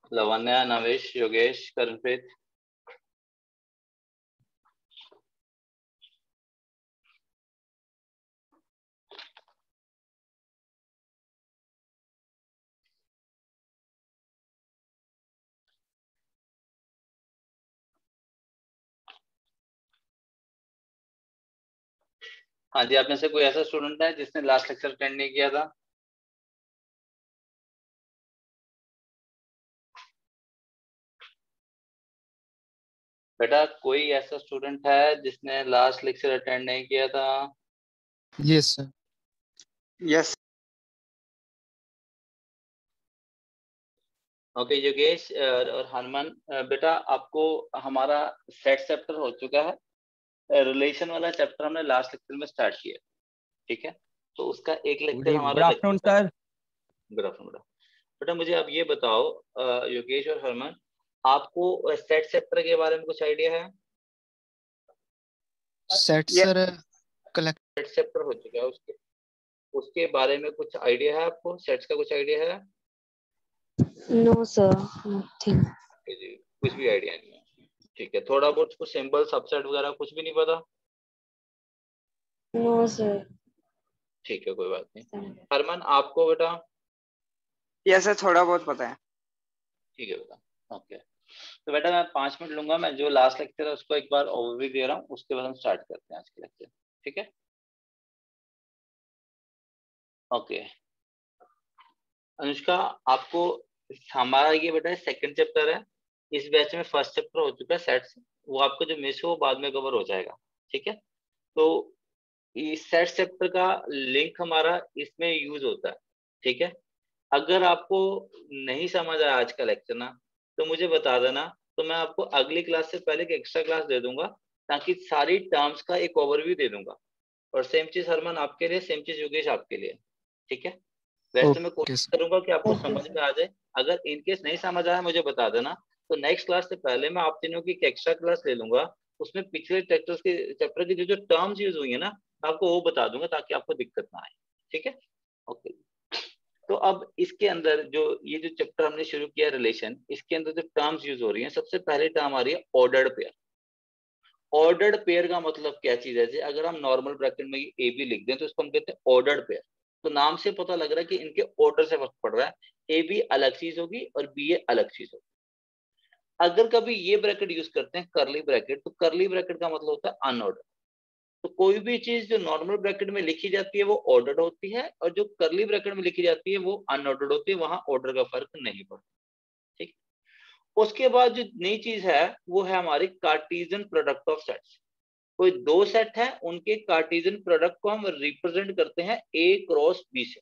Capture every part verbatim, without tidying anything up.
लवन्या, नवेश, योगेश, करणप्रीत। हाँ जी, आप में से कोई ऐसा स्टूडेंट है जिसने लास्ट लेक्चर अटेंड नहीं किया था? बेटा कोई ऐसा स्टूडेंट है जिसने लास्ट लेक्चर अटेंड नहीं किया था? Yes sir. Yes. Okay Yogesh और हनुमान, बेटा आपको हमारा सेट चैप्टर हो चुका है, रिलेशन वाला चैप्टर हमने लास्ट लेक्चर में स्टार्ट किया, ठीक है? तो उसका एक लेक्चर हमारा good afternoon sir. Good afternoon बेटा। बेटा मुझे आप ये बताओ योगेश और हरमान, आपको सेट चैप्टर के बारे में कुछ आइडिया है? Set sir collect set chapter हो चुका है, उसके उसके बारे में कुछ आइडिया है आपको? सेट्स का कुछ आइडिया है? No sir, nothing. कुछ भी आइडिया नहीं है, ठीक है। थोड़ा बहुत कुछ सिंबल सबसेट वगैरह कुछ भी नहीं पता? No sir. ठीक है, कोई बात नहीं। हरमान आपको बेटा? यस सर, थोड़ा बहुत पता है। ठीक है बेटा, ओके। तो बेटा मैं पांच मिनट लूंगा, मैं जो लास्ट लेक्चर है उसको एक बार ओवरव्यू दे रहा हूँ, उसके बाद हम स्टार्ट करते हैं आज के लेक्चर, ठीक है? ओके अनुष्का, आपको हमारा ये बेटा सेकंड चैप्टर है, इस बैच में फर्स्ट चैप्टर हो चुका है सेट्स, वो आपको जो मिस हो वो बाद में कवर हो जाएगा, ठीक है? तो इस सेट चैप्टर का लिंक हमारा इसमें यूज होता है, ठीक है? अगर आपको नहीं समझ आया आज का लेक्चर ना, तो मुझे बता देना, तो मैं आपको अगली क्लास से पहले एक एक्स्ट्रा क्लास दे दूंगा, ताकि सारी टर्म्स का एक ओवरव्यू दे दूंगा। और सेम चीज हरमान आपके लिए, सेम चीज योगेश आपके लिए, ठीक है? वैसे मैं कोशिश करूंगा कि आपको समझ में आ जाए। अगर इनकेस नहीं समझ आया मुझे बता देना, तो नेक्स्ट क्लास से पहले मैं आप तीनों की एक एक्स्ट्रा क्लास ले लूंगा, उसमें पिछले चैप्टर्स के चैप्टर की जो जो टर्म्स यूज हुई है ना, आपको वो बता दूंगा, ताकि आपको दिक्कत ना आए, ठीक है? ओके। तो अब इसके अंदर जो ये जो चैप्टर हमने शुरू किया रिलेशन, इसके अंदर जो टर्म्स यूज हो रही हैं, सबसे पहले टर्म आ रही है ऑर्डर्ड पेयर। ऑर्डर्ड पेयर का मतलब क्या चीज है? अगर हम नॉर्मल ब्रैकेट में ए बी लिख दें तो इसको हम कहते हैं ऑर्डर्ड पेयर। तो नाम से पता लग रहा है कि इनके ऑर्डर से फर्क पड़ रहा है, ए बी अलग चीज होगी और बी ए अलग चीज होगी। अगर कभी ये ब्रैकेट यूज करते हैं करली ब्रैकेट, तो करली ब्रैकेट का मतलब होता है अनऑर्डर्ड। तो कोई भी चीज जो नॉर्मल ब्रैकेट में लिखी जाती है वो ऑर्डर्ड होती है, और जो करली ब्रैकेट में लिखी जाती है वो अनऑर्डर्ड होती है, वहां ऑर्डर का फर्क नहीं पड़ता, ठीक? उसके बाद जो नई चीज है वो है हमारी कार्टेशियन प्रोडक्ट ऑफ सेट्स। कोई दो सेट है, उनके कार्टेशियन प्रोडक्ट को हम रिप्रेजेंट करते हैं ए क्रॉस बी से।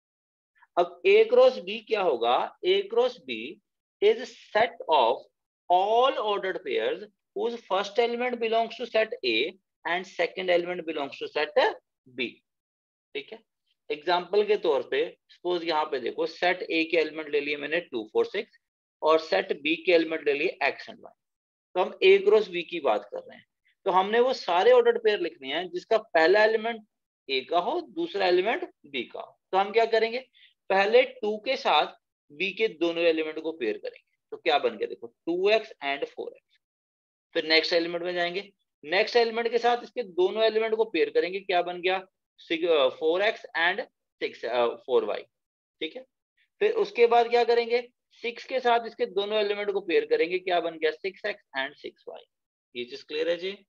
अब ए क्रॉस बी क्या होगा? A cross B is set of all ordered pairs whose first element belongs to set A and second element belongs to set B, ठीक है? एग्जाम्पल के तौर पे सपोज यहाँ पे देखो, सेट ए के एलिमेंट ले लिए मैंने टू फोर सिक्स, और सेट बी के एलिमेंट ले लिए एक्स एंड वाई। तो हम ए क्रॉस बी की बात कर रहे हैं, तो हमने वो सारे ऑर्डर्ड पेयर लिखने हैं जिसका पहला एलिमेंट ए का हो, दूसरा एलिमेंट बी का हो। तो हम क्या करेंगे? पहले टू के साथ बी के दोनों एलिमेंट को पेयर करेंगे, तो क्या बन गया देखो, two X and four X. फिर नेक्स्ट एलिमेंट में जाएंगे, नेक्स्ट एलिमेंट के साथ इसके दोनों एलिमेंट को पेयर करेंगे, क्या बन गया? Four X and six four Y, ठीक है? फिर उसके बाद क्या करेंगे? सिक्स के साथ इसके दोनों एलिमेंट को पेयर करेंगे, क्या बन गया? Six X and six Y. ये चीज क्लियर है जी?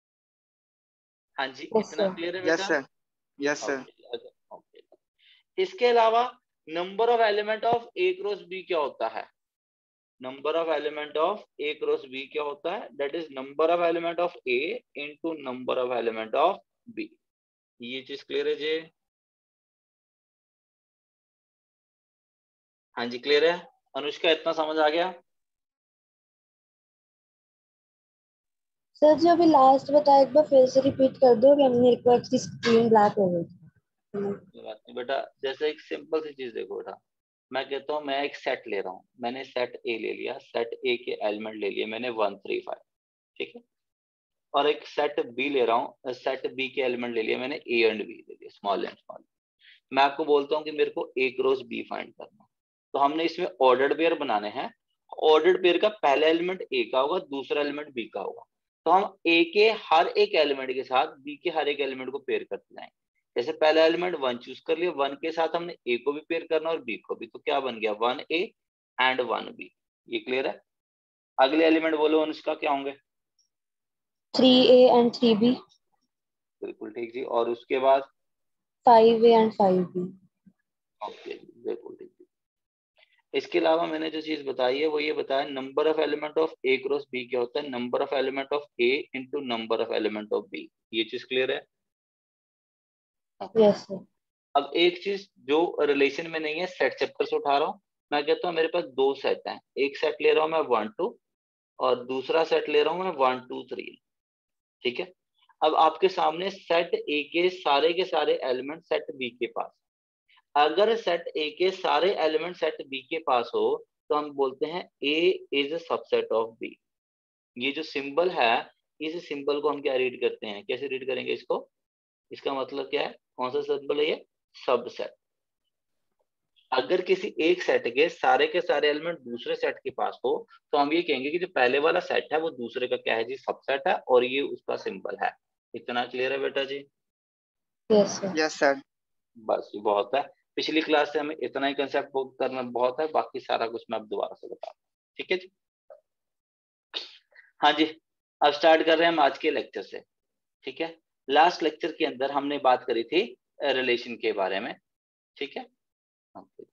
हाँ जी, yes, इतना क्लियर है बेटा? Yes sir, yes sir. Okay. इसके अलावा number of element of A cross B क्या होता है? Number of element of A cross B क्या होता है? That is number of element of A into number of element of B. ये चीज क्लियर है जी? हाँ जी क्लियर है। अनुष्का इतना समझ आ गया? सर जो अभी लास्ट बताया एक बार फिर से रिपीट कर दो, कि मेरे को एक्चुअली स्क्रीन ब्लैक हो गई। बात नहीं बेटा, जैसे एक सिंपल सी चीज देखो बेटा, मैं कहता हूँ मैं एक सेट ले रहा हूँ, मैंने सेट ए ले लिया, सेट ए के एलिमेंट ले लिए मैंने वन थ्री फाइव, ठीक है? और एक सेट बी ले रहा हूँ, सेट बी के एलिमेंट ले लिया मैंने ए एंड बी ले लिया, स्मॉल एंड स्मॉल। मैं आपको बोलता हूँ कि मेरे को ए क्रॉस बी फाइंड करना, तो हमने इसमें ऑर्डर्ड पेयर बनाने हैं, ऑर्डर्ड पेयर का पहला एलिमेंट ए का होगा, दूसरा एलिमेंट बी का होगा, तो हम ए के हर एक एलिमेंट के साथ बी के हर एक एलिमेंट को पेयर करते जाएंगे। जैसे पहला एलिमेंट वन चूज कर लिया, वन के साथ हमने ए को भी पेयर करना और बी को भी, तो क्या बन गया one A and one B. ये क्लियर है? अगले एलिमेंट बोलो उसका क्या होंगे? Three A and three B. बिल्कुल ठीक जी। और उसके बाद five A and five B. Okay बिल्कुल ठीक जी। इसके अलावा मैंने जो चीज बताई है वो ये बताया, number of element of A cross B क्या होता है? Number of element of A into number of element of B. ये चीज क्लियर है? Yes sir. अब एक चीज जो रिलेशन में नहीं है, सेट चैप्टर से उठा रहा हूँ। मैं कहता हूँ मेरे पास दो सेट हैं, एक सेट ले रहा हूँ मैं वन टू और दूसरा सेट ले रहा हूँ मैं वन टू थ्री। ठीक है? अब आपके सामने सेट ए के सारे के सारे एलिमेंट सेट बी के पास, अगर सेट ए के सारे एलिमेंट सेट बी के पास हो तो हम बोलते हैं A is a subset of B. ये जो सिंबल है, इस सिंबल को हम क्या रीड करते हैं, कैसे रीड करेंगे इसको? इसका मतलब क्या है, कौन सा सिंबल है ये? सबसेट। अगर किसी एक सेट के सारे के सारे एलिमेंट दूसरे सेट के पास हो तो हम ये कहेंगे कि जो पहले वाला सेट है वो दूसरे का क्या है जी? सबसेट है, और ये उसका सिंबल है। इतना क्लियर है बेटा जी? Yes sir. Yes sir. बस ये बहुत है। पिछली क्लास से हमें इतना ही कंसेप्ट करना बहुत है, बाकी सारा कुछ मैं अब दोबारा से बता। ठीक है जी? हाँ जी, अब स्टार्ट कर रहे हैं हम आज के लेक्चर से। ठीक है? लास्ट लेक्चर के अंदर हमने बात करी थी रिलेशन के बारे में। ठीक है? okay.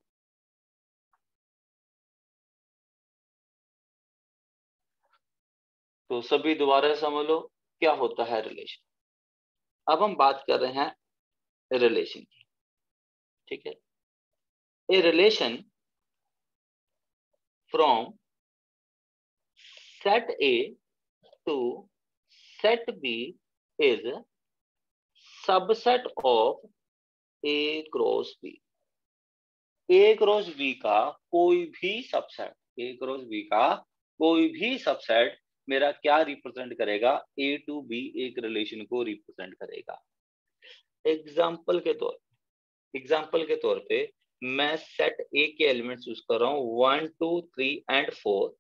तो सभी दोबारा समझ लो क्या होता है रिलेशन। अब हम बात कर रहे हैं रिलेशन की। ठीक है? A relation from set A to set B is subset of A cross B. A cross B का कोई भी सबसेट, ए क्रॉस बी का कोई भी सबसेट मेरा क्या रिप्रेजेंट करेगा? ए टू बी एक रिलेशन को रिप्रेजेंट करेगा। एग्जाम्पल के तौर एग्जाम्पल के तौर पे मैं सेट ए के एलिमेंट चूज कर रहा हूँ one two three and four,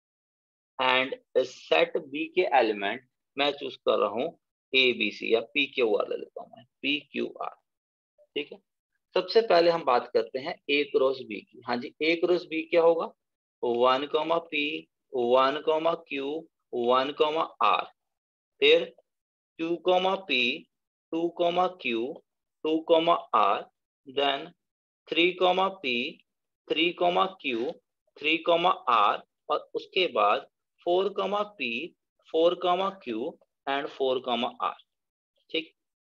and set B के एलिमेंट मैं चूज कर रहा हूँ ए बी सी या पी क्यू आर ले लेता हूँ मैं, पी क्यू आर। ठीक है? सबसे पहले हम बात करते हैं ए क्रॉस बी की। हाँ जी, ए क्रॉस बी क्या होगा? One comma P, one comma Q, one comma R, फिर two comma P, two comma Q, two comma R, then three comma P, three comma Q, three comma R, और उसके बाद four comma P, four comma Q and four comma R. ठीक?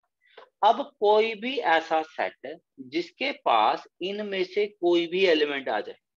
अब कोई भी ऐसा set जिसके पास इनमें से कोई भी एलिमेंट आ जाए,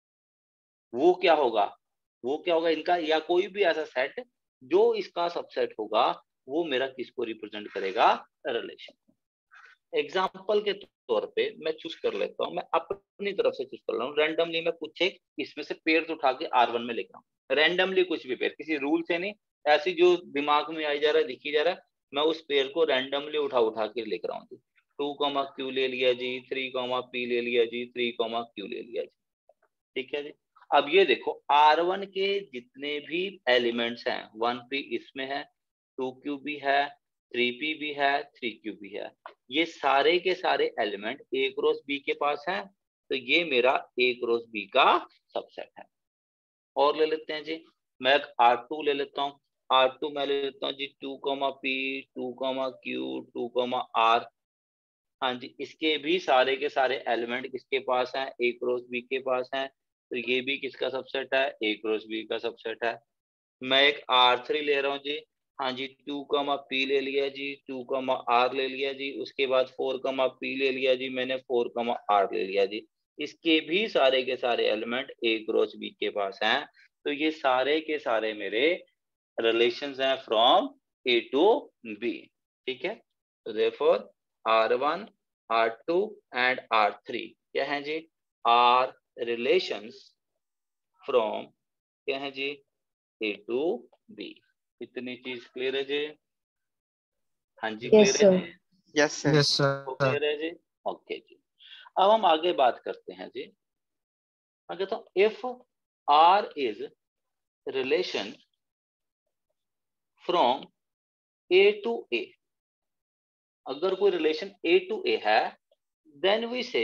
वो क्या होगा? वो क्या होगा इनका, या कोई भी ऐसा सेट जो इसका सबसेट होगा, वो मेरा किसको रिप्रेजेंट करेगा? रिलेशन। एग्जाम्पल के तौर पे मैं चूज कर लेता हूँ, मैं अपनी तरफ से चूज कर रहा हूँ रैंडमली। मैं कुछ एक इसमें से पेयर उठा के आर वन में लिख रहा हूँ रैंडमली, कुछ भी पेयर, किसी रूल से नहीं, ऐसी जो दिमाग में आई जा रहा है, लिखी जा रहा है, मैं उस पेयर को रैंडमली उठा उठा के लिख रहा हूँ जी। टू कॉमा क्यू ले लिया जी, थ्री कॉमा पी ले लिया जी, थ्री कॉमा क्यू ले लिया जी। ठीक है जी? अब ये देखो आर वन के जितने भी एलिमेंट्स हैं, वन पी इसमें है, टू क्यू भी है, थ्री पी भी है, थ्री क्यू भी है, ये सारे के सारे एलिमेंट ए क्रॉस बी के पास हैं, तो ये मेरा ए क्रॉस बी का सबसेट है। और ले लेते हैं जी, मैं आर टू ले लेता हूँ। आर टू मैं ले लेता हूँ जी two comma P, two comma Q, two comma R. हाँ जी, इसके भी सारे के सारे एलिमेंट किसके पास हैं? ए क्रॉस बी के पास हैं, तो ये भी किसका सबसेट है? ए क्रॉस बी का सबसेट है। मैं एक आर थ्री ले रहा हूँ जी। हाँ जी, टू कमा पी ले लिया जी, टू कमा आर ले लिया जी, उसके बाद फोर कमा पी ले लिया जी, मैंने फोर कमा आर ले लिया जी। इसके भी सारे के सारे एलिमेंट ए क्रॉस बी के पास हैं, तो ये सारे के सारे मेरे रिलेशंस हैं फ्रॉम ए टू बी। ठीक है? तो therefore R one, R two and R three क्या है जी? आर रिलेशंस फ्रॉम क्या है जी? ए टू बी। इतनी चीज क्लियर है जी? हाँ जी यस क्लियर है सर। जी? Yes sir. यस वो सर। क्लियर है जी? ओके जी। अब हम आगे बात करते हैं जी। मैं कहता हूँ if R is relation from A to A, अगर कोई रिलेशन ए टू ए है, then we say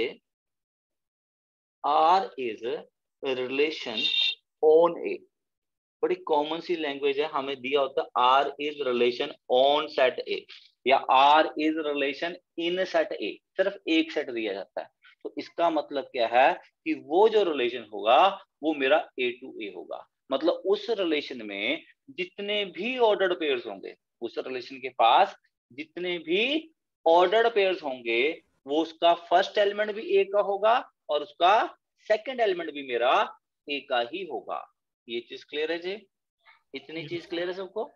R is relation on A. बड़ी कॉमन सी लैंग्वेज है, हमें दिया होता है R is relation on set A या R is relation in set A, सिर्फ एक सेट दिया जाता है। तो इसका मतलब क्या है कि वो जो रिलेशन होगा वो मेरा ए टू ए होगा, मतलब उस रिलेशन में जितने भी ऑर्डर्ड पेयर्स होंगे, उस रिलेशन के पास जितने भी ऑर्डर्ड पेयर्स होंगे, वो उसका फर्स्ट एलिमेंट भी ए का होगा और उसका सेकंड एलिमेंट भी मेरा ए का ही होगा। ये चीज क्लियर है जी? इतनी चीज क्लियर है सबको?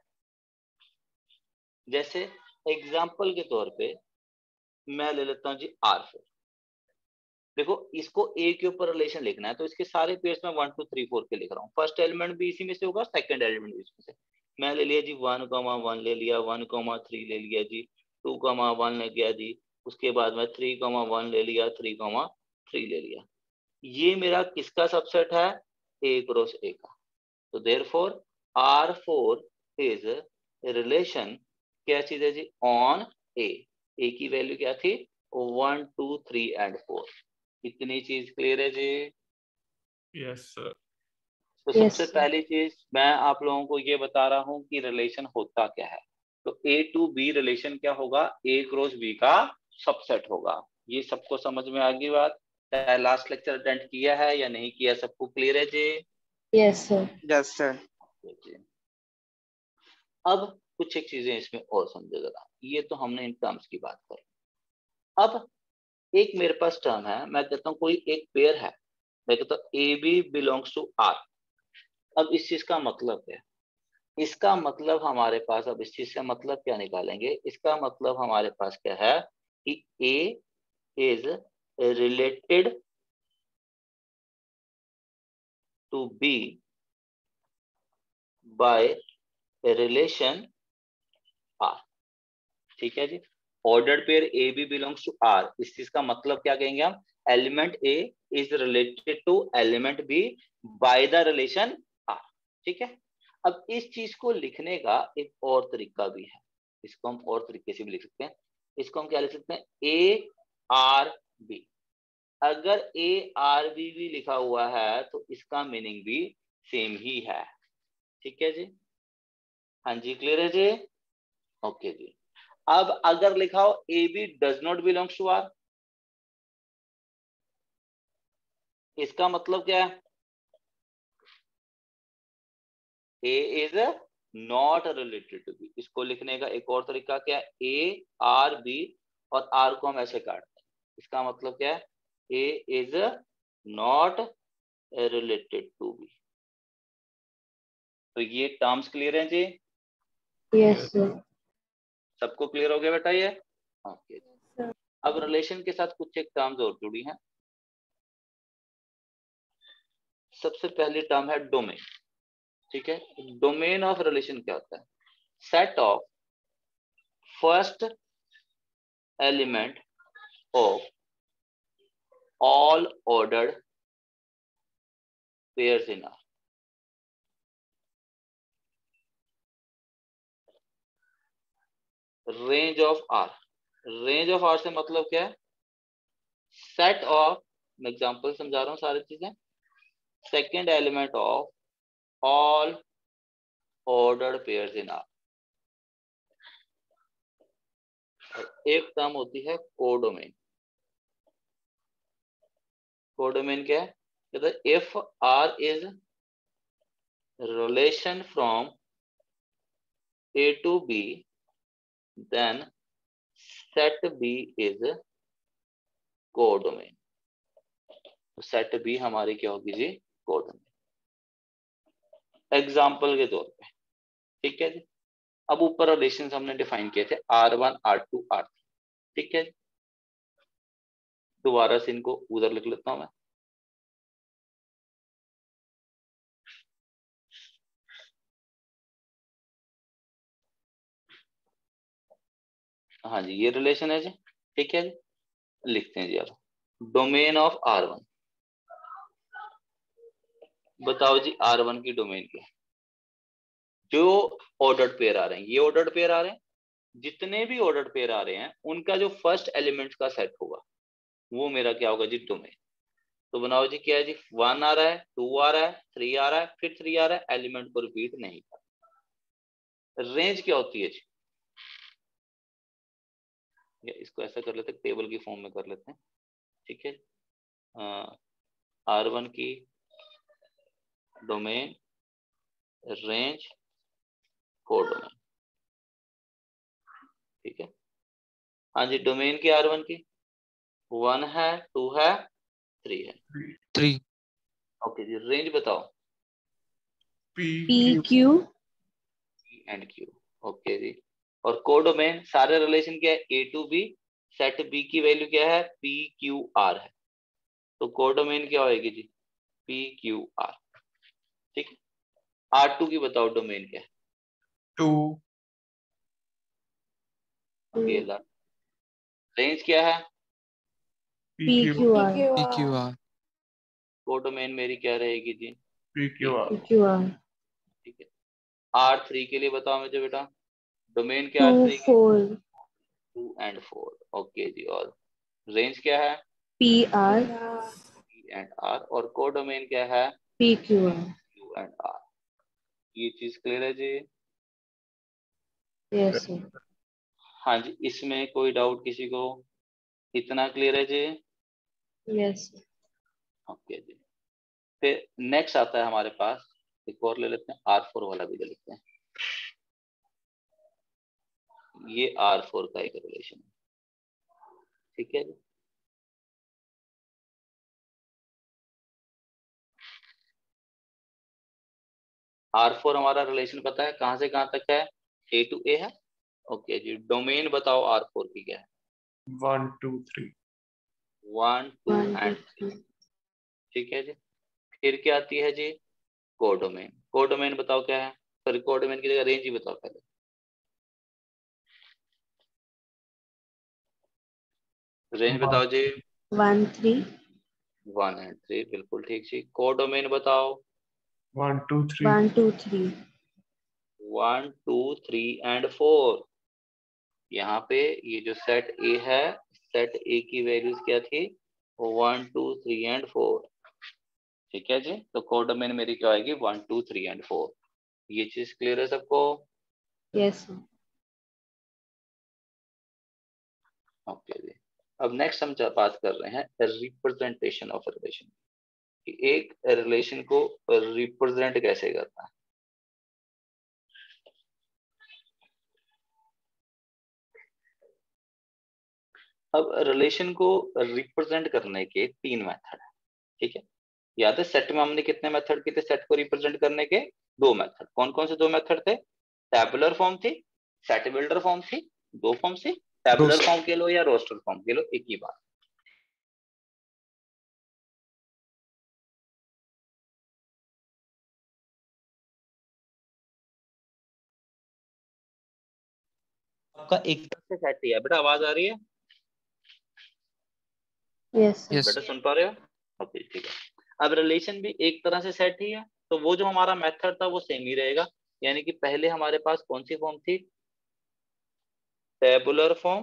जैसे एग्जाम्पल के तौर पे मैं ले लेता हूं जी आर फोर। देखो इसको ए के ऊपर रिलेशन लिखना है तो इसके सारे पेयर्स में वन टू थ्री फोर के लिख रहा हूँ। फर्स्ट एलिमेंट भी इसी में से होगा, सेकंड एलिमेंट भी इसमें से। मैं ले लिया जी वन कॉमा वन ले लिया, वन कॉमा थ्री ले लिया जी, टू कॉमा वन ले गया जी, उसके बाद में थ्री कॉमा वन ले लिया, थ्री कॉमा थ्री ले लिया। ये मेरा किसका सबसेट है? ए क्रॉस ए का। तो therefore R four is relation क्या चीज है जी? ऑन ए। ए की वैल्यू क्या थी? One two three and four. इतनी चीज क्लियर है जी? Yes sir. तो Yes, सबसे sir. पहली चीज मैं आप लोगों को ये बता रहा हूं कि रिलेशन होता क्या है। तो ए टू बी रिलेशन क्या होगा? ए क्रॉस बी का सबसेट होगा। ये सबको समझ में आ गई बात? लास्ट लेक्चर अटेंड किया है या नहीं किया? सबको क्लियर है जी? Yes, sir. Yes sir. अब कुछ एक चीजें इसमें और समझो जरा। ये तो हमने इन टर्म्स की बात करी। अब एक मेरे पास टर्म है, मैं कहता हूं कोई एक पेयर है, मैं कहता हूं A B belongs to R. अब इस चीज का मतलब क्या है? इसका मतलब हमारे पास, अब इस चीज से मतलब क्या निकालेंगे? इसका मतलब हमारे पास क्या है कि A is related to B by relation R. ठीक है जी? Ordered pair A B belongs to R, इस चीज का मतलब क्या कहेंगे हम? Element A is related to element B by the relation R. ठीक है? अब इस चीज को लिखने का एक और तरीका भी है, इसको हम और तरीके से भी लिख सकते हैं। इसको हम क्या लिख सकते हैं? A R B. अगर ए आर बी भी लिखा हुआ है तो इसका मीनिंग भी सेम ही है। ठीक है जी? हाँ जी, क्लियर है जी? ओके जी। अब अगर लिखा हो A B does not belongs to R, इसका मतलब क्या है? A is not related to B. इसको लिखने का एक और तरीका क्या है? ए आर बी और आर को हम ऐसे काटते हैं, इसका मतलब क्या है? A is not related to B. तो ये टर्म्स क्लियर हैं जी? Yes, sir. सबको क्लियर हो गया बेटा ये? ओके। sir. अब रिलेशन के साथ कुछ एक टर्म्स और जुड़ी हैं। सबसे पहली टर्म है डोमेन। ठीक है? डोमेन ऑफ रिलेशन क्या होता है? Set of first element of all ordered pairs in R. Range of R. Range of R से मतलब क्या है? सेट ऑफ, मैं एग्जांपल समझा रहा हूं सारी चीजें, second element of all ordered pairs in R. एक टर्म होती है कोडोमेन। कोडोमेन क्या है? कहते if R is relation from A to B then set B is codomain. Set B हमारी क्या होगी जी? कोडोमेन। एग्जाम्पल के तौर पे, ठीक है जी? अब ऊपर रिलेशंस हमने डिफाइन किए थे R one R two R three. ठीक है? दोबारा से इनको उधर लिख लेता हूं मैं। हाँ जी, ये रिलेशन है जी। ठीक है जी? लिखते हैं जी। अब डोमेन ऑफ आर वन, बताओ जी आर वन की डोमेन क्या है? जो ऑर्डर्ड पेयर आ रहे हैं, ये ऑर्डर्ड पेयर आ रहे हैं, जितने भी ऑर्डर्ड पेयर आ रहे हैं उनका जो फर्स्ट एलिमेंट का सेट होगा वो मेरा क्या होगा जी, डोमेन। तो बनाओ जी, क्या है जी, वन आ रहा है, टू आ रहा है, थ्री आ रहा है, फिर थ्री आ रहा है, एलिमेंट को रिपीट नहीं कर। रेंज क्या होती है जी, या इसको ऐसा कर लेते हैं, टेबल की फॉर्म में कर लेते हैं, ठीक है। आर वन की डोमेन, रेंज, कोडोमेन, ठीक है। हाँ जी, डोमेन की आर वन की वन है, टू है, थ्री है, थ्री। ओके जी। रेंज बताओ, P P Q and Q, okay जी। और कोडोमेन सारे रिलेशन क्या है, A to B, set B की वैल्यू क्या है, पी क्यू आर है, तो कोडोमेन क्या होएगी जी, पी क्यू आर, ठीक है। आर टू की बताओ डोमेन क्या है, two अकेला। रेंज क्या है, P P Q Q R P Q R. Codomain मेरी क्या रहेगी जी, P Q P R Q R ठीक है। आर थ्री के लिए बताओ मुझे बेटा, डोमेन क्या आर टू थ्री की, four two and four, okay जी। और रेंज क्या है, P R P and R, और कोडोमेन क्या है, P Q R. Q and R. ये चीज क्लियर है जी, यस सर। हाँ जी। इसमें कोई डाउट किसी को, इतना क्लियर है जी, यस ओके जी। फिर नेक्स्ट आता है हमारे पास, एक और ले लेते हैं, आर फोर वाला भी ले लेते हैं। ये आर फोर का एक रिलेशन है, ठीक है जी। आर फोर हमारा रिलेशन पता है कहां से कहां तक है, ए टू ए है, ओके जी। डोमेन बताओ आर फोर की क्या है, one two three one two one two and three, three ठीक है जी। फिर क्या आती है जी, कोडोमेन। कोडोमेन बताओ क्या है, सॉरी कोडोमेन की जगह रेंज ही बताओ पहले, रेंज बताओ जी, one three one and three, बिल्कुल ठीक जी। कोडोमेन बताओ, one two three one two three one two three and four. यहाँ पे ये जो सेट ए है, सेट ए की वैल्यूज क्या थी, one two three and four, ठीक है जी। तो कोडोमेन मेरी क्या आएगी, one two three and four. ये चीज क्लियर है सबको, यस ओके जी। अब नेक्स्ट हम जा- बात कर रहे हैं रिप्रेजेंटेशन ऑफ रिलेशन, कि एक रिलेशन को रिप्रेजेंट कैसे करना है। अब रिलेशन को रिप्रेजेंट करने के तीन मेथड है, ठीक है। याद है सेट में हमने कितने मेथड किए थे सेट को रिप्रेजेंट करने के, दो मेथड। कौन कौन से दो मेथड थे, टैबुलर फॉर्म थी, सेट बिल्डर फॉर्म थी, दो फॉर्म थी। Tabular roast. फॉर्म के लो या रोस्टर फॉर्म के लो, एक ही बात। आपका एक तरह से सेट ही है बेटा, आवाज आ रही है यस यस। बेटा, सुन पा रहे हो, ओके ठीक है। अब रिलेशन भी एक तरह से सेट ही है, तो वो जो हमारा मेथड था वो सेम ही रहेगा। यानी कि पहले हमारे पास कौन सी फॉर्म थी, टेबुलर फॉर्म,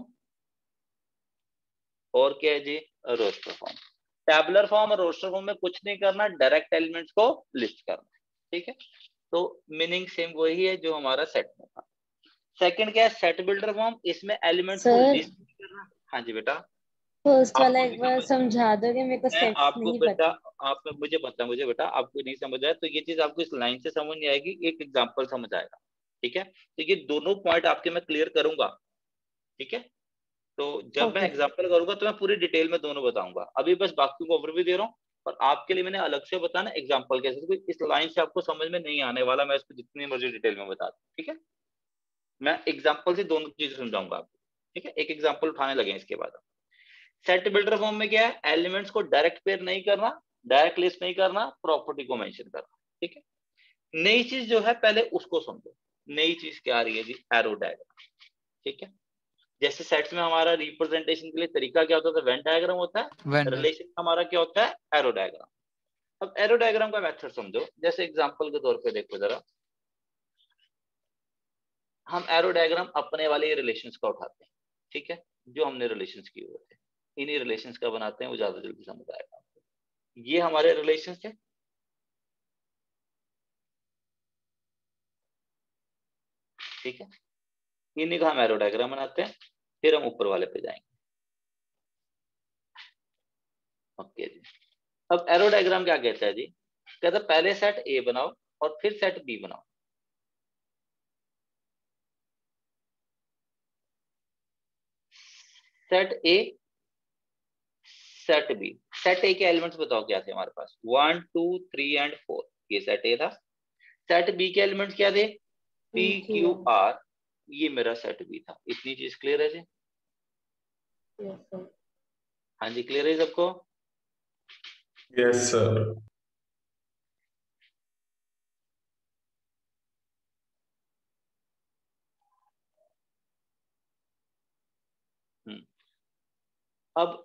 और क्या है जी, रोस्टर फॉर्म। टैबुलर फॉर्म और रोस्टर फॉर्म में कुछ नहीं करना, डायरेक्ट एलिमेंट्स को लिस्ट करना, ठीक है। तो मीनिंग सेम वही है जो हमारा सेट में था। सेकंड क्या है, सेट बिल्डर फॉर्म, इसमें एलिमेंट्स को सर लिस्ट करना। हाँ जी बेटा, फर्स्ट वाला आपको एक नहीं बार समझ, समझा दोगे, मेरे को मैं सेट्स आपको नहीं बेटा, पता। आप मुझे पता, मुझे बेटा आपको नहीं समझ आया तो ये चीज आपको इस लाइन से समझ नहीं आएगी, एक एग्जांपल समझ आएगा, ठीक है। तो ये दोनों पॉइंट आपके मैं क्लियर करूंगा, ठीक है। तो जब मैं ओके एग्जांपल करूंगा तो मैं पूरी डिटेल में दोनों बताऊंगा, अभी बस बाकी को ओवरव्यू दे रहा हूँ। और आपके लिए मैंने अलग से बताना एग्जांपल कैसे, तो इस लाइन से आपको समझ में नहीं आने वाला, मैं इसको जितनी मर्जी डिटेल में बता दूं, ठीक है। मैं एग्जांपल से दोनों चीजें समझाऊंगा आपको, ठीक है। एक एग्जांपल उठाने लगे इसके बाद। सेट बिल्डर फॉर्म में क्या है, एलिमेंट्स को डायरेक्ट पेयर नहीं करना, डायरेक्ट लिस्ट नहीं करना, प्रॉपर्टी को मेंशन करना, ठीक है। नई चीज जो है पहले उसको समझो, नई चीज क्या आ रही है जी, एरो डायग्राम, ठीक है। जैसे सेट्स में हमारा रिप्रेजेंटेशन के लिए तरीका क्या होता है, वेन डायग्राम होता है, वेन। रिलेशन हमारा क्या होता है, एरो डायग्राम। अब एरो डायग्राम का मेथड समझो, जैसे एग्जांपल के तौर पे देखो जरा, हम एरो डायग्राम अपने वाले रिलेशंस का उठाते हैं, ठीक है, जो हमने रिलेशंस किए हुए थे इन्हीं रिलेशंस का बनाते हैं, वो ज्यादा जल्दी समझ आएगा आपको। ये हमारे रिलेशंस थे, ठीक है, इन्हीं का हम एरो डायग्राम बनाते हैं, फिर हम ऊपर वाले पे जाएंगे। ओके जी, अब एरो डायग्राम क्या कहता है जी, कहता है पहले सेट ए बनाओ और फिर सेट बी बनाओ। Set A, set B. Set A के एलिमेंट्स बताओ क्या थे हमारे पास, one two three and four, ये सेट ए था। सेट बी के एलिमेंट्स क्या थे, पी क्यू आर, ये मेरा सेट बी था। इतनी चीज क्लियर है जी? Yes sir. हाँ जी, क्लियर है सबको? Yes sir. हम्म अब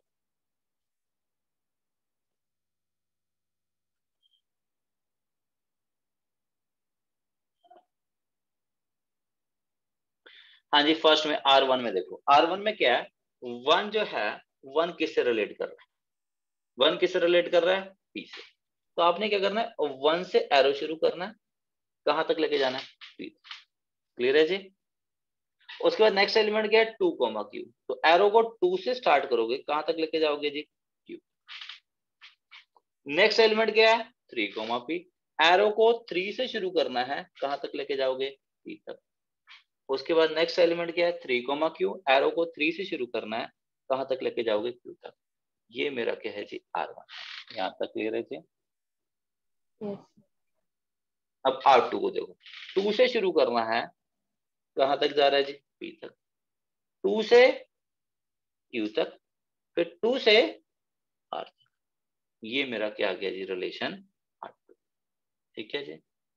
हाँ जी, फर्स्ट में आर वन में देखो, आर वन में क्या है, वन जो है वन किससे रिलेट कर रहा है, वन किससे रिलेट कर रहा है, पी से। तो आपने क्या करना है, वन से एरो शुरू करना है, कहां तक लेके जाना है, पी। क्लियर है जी? उसके बाद नेक्स्ट एलिमेंट क्या है, टू कोमा क्यू, तो एरो को टू से स्टार्ट करोगे, कहां तक लेके जाओगे जी, क्यू। नेक्स्ट एलिमेंट क्या है, थ्री कोमा पी, एरो को थ्री से शुरू करना है, कहां तक लेके जाओगे, पी तक। उसके बाद नेक्स्ट एलिमेंट क्या है, थ्री कोमा क्यू, एरो को थ्री से शुरू करना है, कहां तक लेके जाओगे, क्यू तक। ये मेरा क्या है जी, आर वन। यहां तक क्लियर है जी? यस। अब आर टू को देखो, टू से शुरू करना है, कहां तक जा रहा है जी, पी तक। टू से क्यू तक, फिर टू से आर तक। ये मेरा क्या आ गया जी, रिलेशन आर टू। ठीक है जी?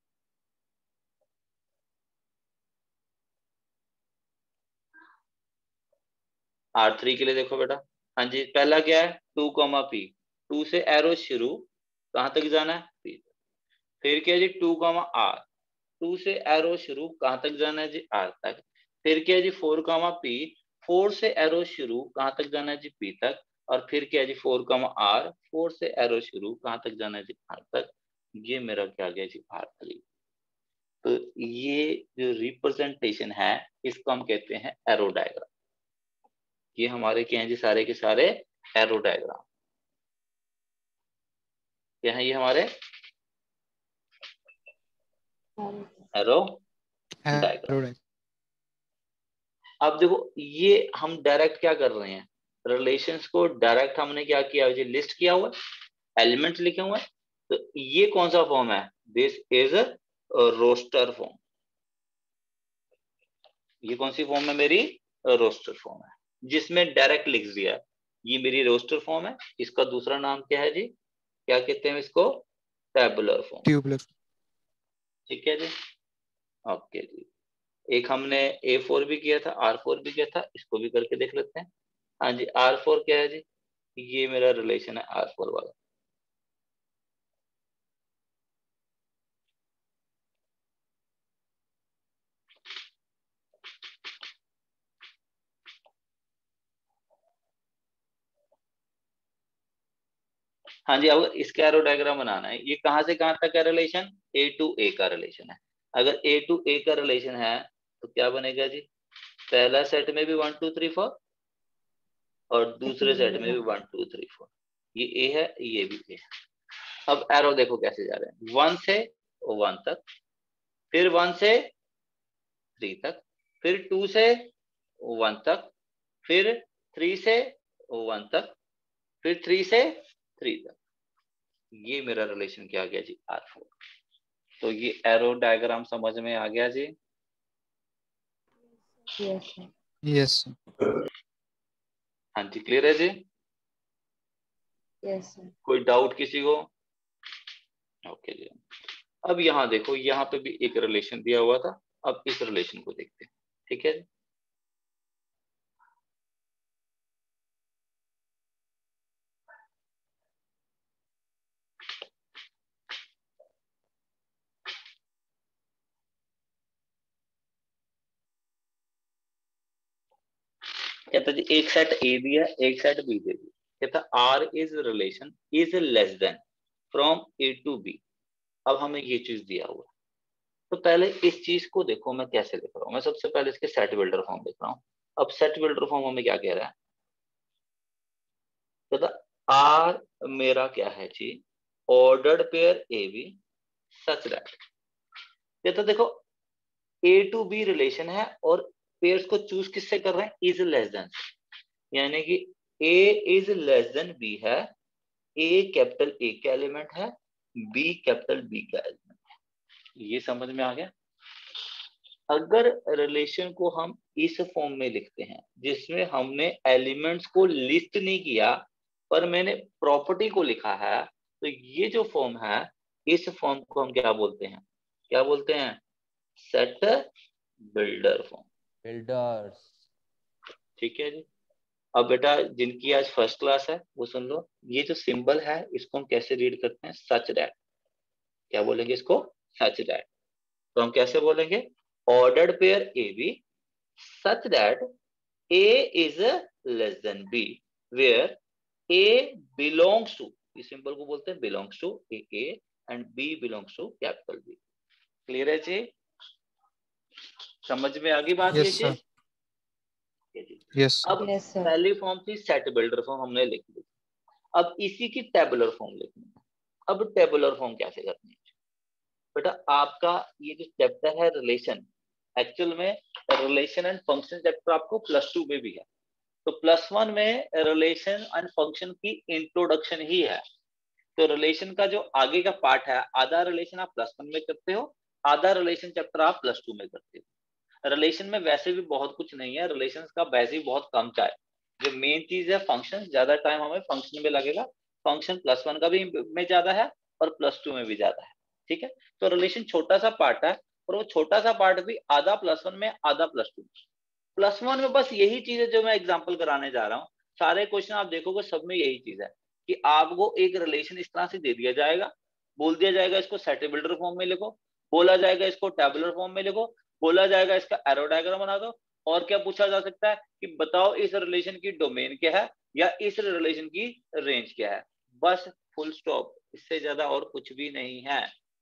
आर थ्री के लिए देखो बेटा, हाँ जी, पहला क्या है, टू कॉमा पी, टू से एरो शुरू, कहां तक जाना है, पी तक। फिर क्या है जी, टू कॉमा आर, टू से एरो शुरू, कहां तक जाना है जी, आर तक। फिर क्या है जी, फोर कॉमा पी, फोर से एरो शुरू, कहां तक जाना है जी, पी तक। और फिर क्या है जी, फोर कॉमा आर, फोर से एरो शुरू, कहां तक जाना है जी, आर तक। ये मेरा क्या गया जी, आर थ्री। तो ये जो रिप्रेजेंटेशन है, इसको हम कहते हैं एरो डायग्राम। ये हमारे क्या है जी, सारे के सारे एरो डायग्राम। क्या है ये हमारे एरो डायग्राम। एरो अब देखो, ये हम डायरेक्ट क्या कर रहे हैं, रिलेशंस को डायरेक्ट हमने क्या किया जी, लिस्ट किया हुआ, एलिमेंट्स लिखे हुए हैं। तो ये कौन सा फॉर्म है, this is a roster form. ये कौन सी फॉर्म है मेरी, रोस्टर फॉर्म है, जिसमें डायरेक्ट लिख दिया। ये मेरी रोस्टर फॉर्म है। इसका दूसरा नाम क्या है जी, क्या कहते हैं इसको, टेबुलर फॉर्म। ट्यूबुलर। ठीक है जी? ओके जी। एक हमने ए फोर भी किया था, आर फोर भी किया था, इसको भी करके देख लेते हैं। हाँ जी, आर फोर क्या है जी, ये मेरा रिलेशन है आर फोर वाला। हाँ जी, अब इसका एरो डायग्राम बनाना है। ये कहां से कहां तक का रिलेशन, ए टू ए का रिलेशन है। अगर ए टू ए का रिलेशन है तो क्या बनेगा जी, पहला सेट में भी वन टू थ्री फोर और दूसरे सेट में भी वन टू थ्री फोर। ये ए है, ये भी ए है। अब एरो देखो कैसे जा रहे हैं, वन से वन तक, फिर वन से थ्री तक, फिर टू से वन तक, फिर थ्री से वन तक, फिर थ्री से थ्री तक। ये मेरा रिलेशन क्या आ गया जी, आर फोर। तो ये एरो डायग्राम समझ में आ गया जी? Yes sir. यस। हाँ जी, क्लियर है जी? Yes sir. कोई डाउट किसी को? ओके जी। अब यहाँ देखो, यहाँ पे भी एक रिलेशन दिया हुआ था। अब इस रिलेशन को देखते हैं। ठीक है जी? कहता जी एक सेट ए दिया एक सेट बी दे दी, कहता R is relation is less than from A to B. अब हमें ये चीज दिया हुआ, तो पहले इस चीज को देखो मैं कैसे लिख रहा हूँ। मैं सबसे पहले इसके सेट बिल्डर फॉर्म लिख रहा हूँ। अब सेट बिल्डर फॉर्म हमें क्या कह रहा है, कहता आर मेरा क्या है जी, ordered pair A B such that, कहता देखो ए टू बी रिलेशन है और पेयर्स को चूज किससे कर रहे हैं, इज लेस देन, यानी कि A is less than B है, ए कैपिटल ए का एलिमेंट है, बी कैपिटल बी का एलिमेंट है। ये समझ में आ गया। अगर रिलेशन को हम इस फॉर्म में लिखते हैं जिसमें हमने एलिमेंट्स को लिस्ट नहीं किया पर मैंने प्रॉपर्टी को लिखा है, तो ये जो फॉर्म है इस फॉर्म को हम क्या बोलते हैं, क्या बोलते हैं, सेट बिल्डर फॉर्म। बिल्डर्स, ठीक है जी। अब बेटा जिनकी आज फर्स्ट क्लास है वो सुन लो, ये जो सिंबल है इसको हम कैसे रीड करते हैं, सच दैट। क्या बोलेंगे इसको, सच दैट। तो हम कैसे बोलेंगे, ordered pair A B such that A is less than B where A belongs to, इस सिंबल को बोलते हैं belongs to A A and B belongs to capital B. Clear है जी, समझ में आ गई बात। यस ये सर, यस सर, अब Yes, sir. पहली फॉर्म थी सेट बिल्डर फॉर्म, हमने लिख ली। अब इसी की टेबुलर फॉर्म लिखनी है। अब टेबुलर फॉर्म कैसे करनी है बेटा, आपका ये जो चैप्टर है रिलेशन, एक्चुअल में रिलेशन एंड फंक्शन चैप्टर आपको प्लस टू में भी है। तो प्लस वन में रिलेशन एंड फंक्शन की इंट्रोडक्शन ही है। तो रिलेशन का जो आगे का पार्ट है, आधा रिलेशन आप प्लस वन में करते हो, आधा रिलेशन चैप्टर आप प्लस टू में करते हो। रिलेशन में वैसे भी बहुत कुछ नहीं है, रिलेशन का वैसे ही बहुत कम चाहे। जो मेन चीज है फंक्शन, ज्यादा टाइम हमें फंक्शन में लगेगा। फंक्शन प्लस वन का भी में ज्यादा है और प्लस टू में भी ज्यादा है। ठीक है, तो रिलेशन छोटा सा पार्ट है और वो छोटा सा पार्ट भी आधा प्लस वन में आधा प्लस टू में। प्लस वन में बस यही चीज है जो मैं एग्जांपल कराने जा रहा हूँ। सारे क्वेश्चन आप देखोगे सब में यही चीज है कि आपको एक रिलेशन इस तरह से दे दिया जाएगा, बोल दिया जाएगा इसको सेट बिल्डर फॉर्म में लिखो, बोला जाएगा इसको टेबुलर फॉर्म में लिखो, बोला जाएगा इसका एरो डायग्राम बना दो, और क्या पूछा जा सकता है कि बताओ इस रिलेशन की डोमेन क्या है या इस रिलेशन की रेंज क्या है। बस फुल स्टॉप, इससे ज्यादा और कुछ भी नहीं है।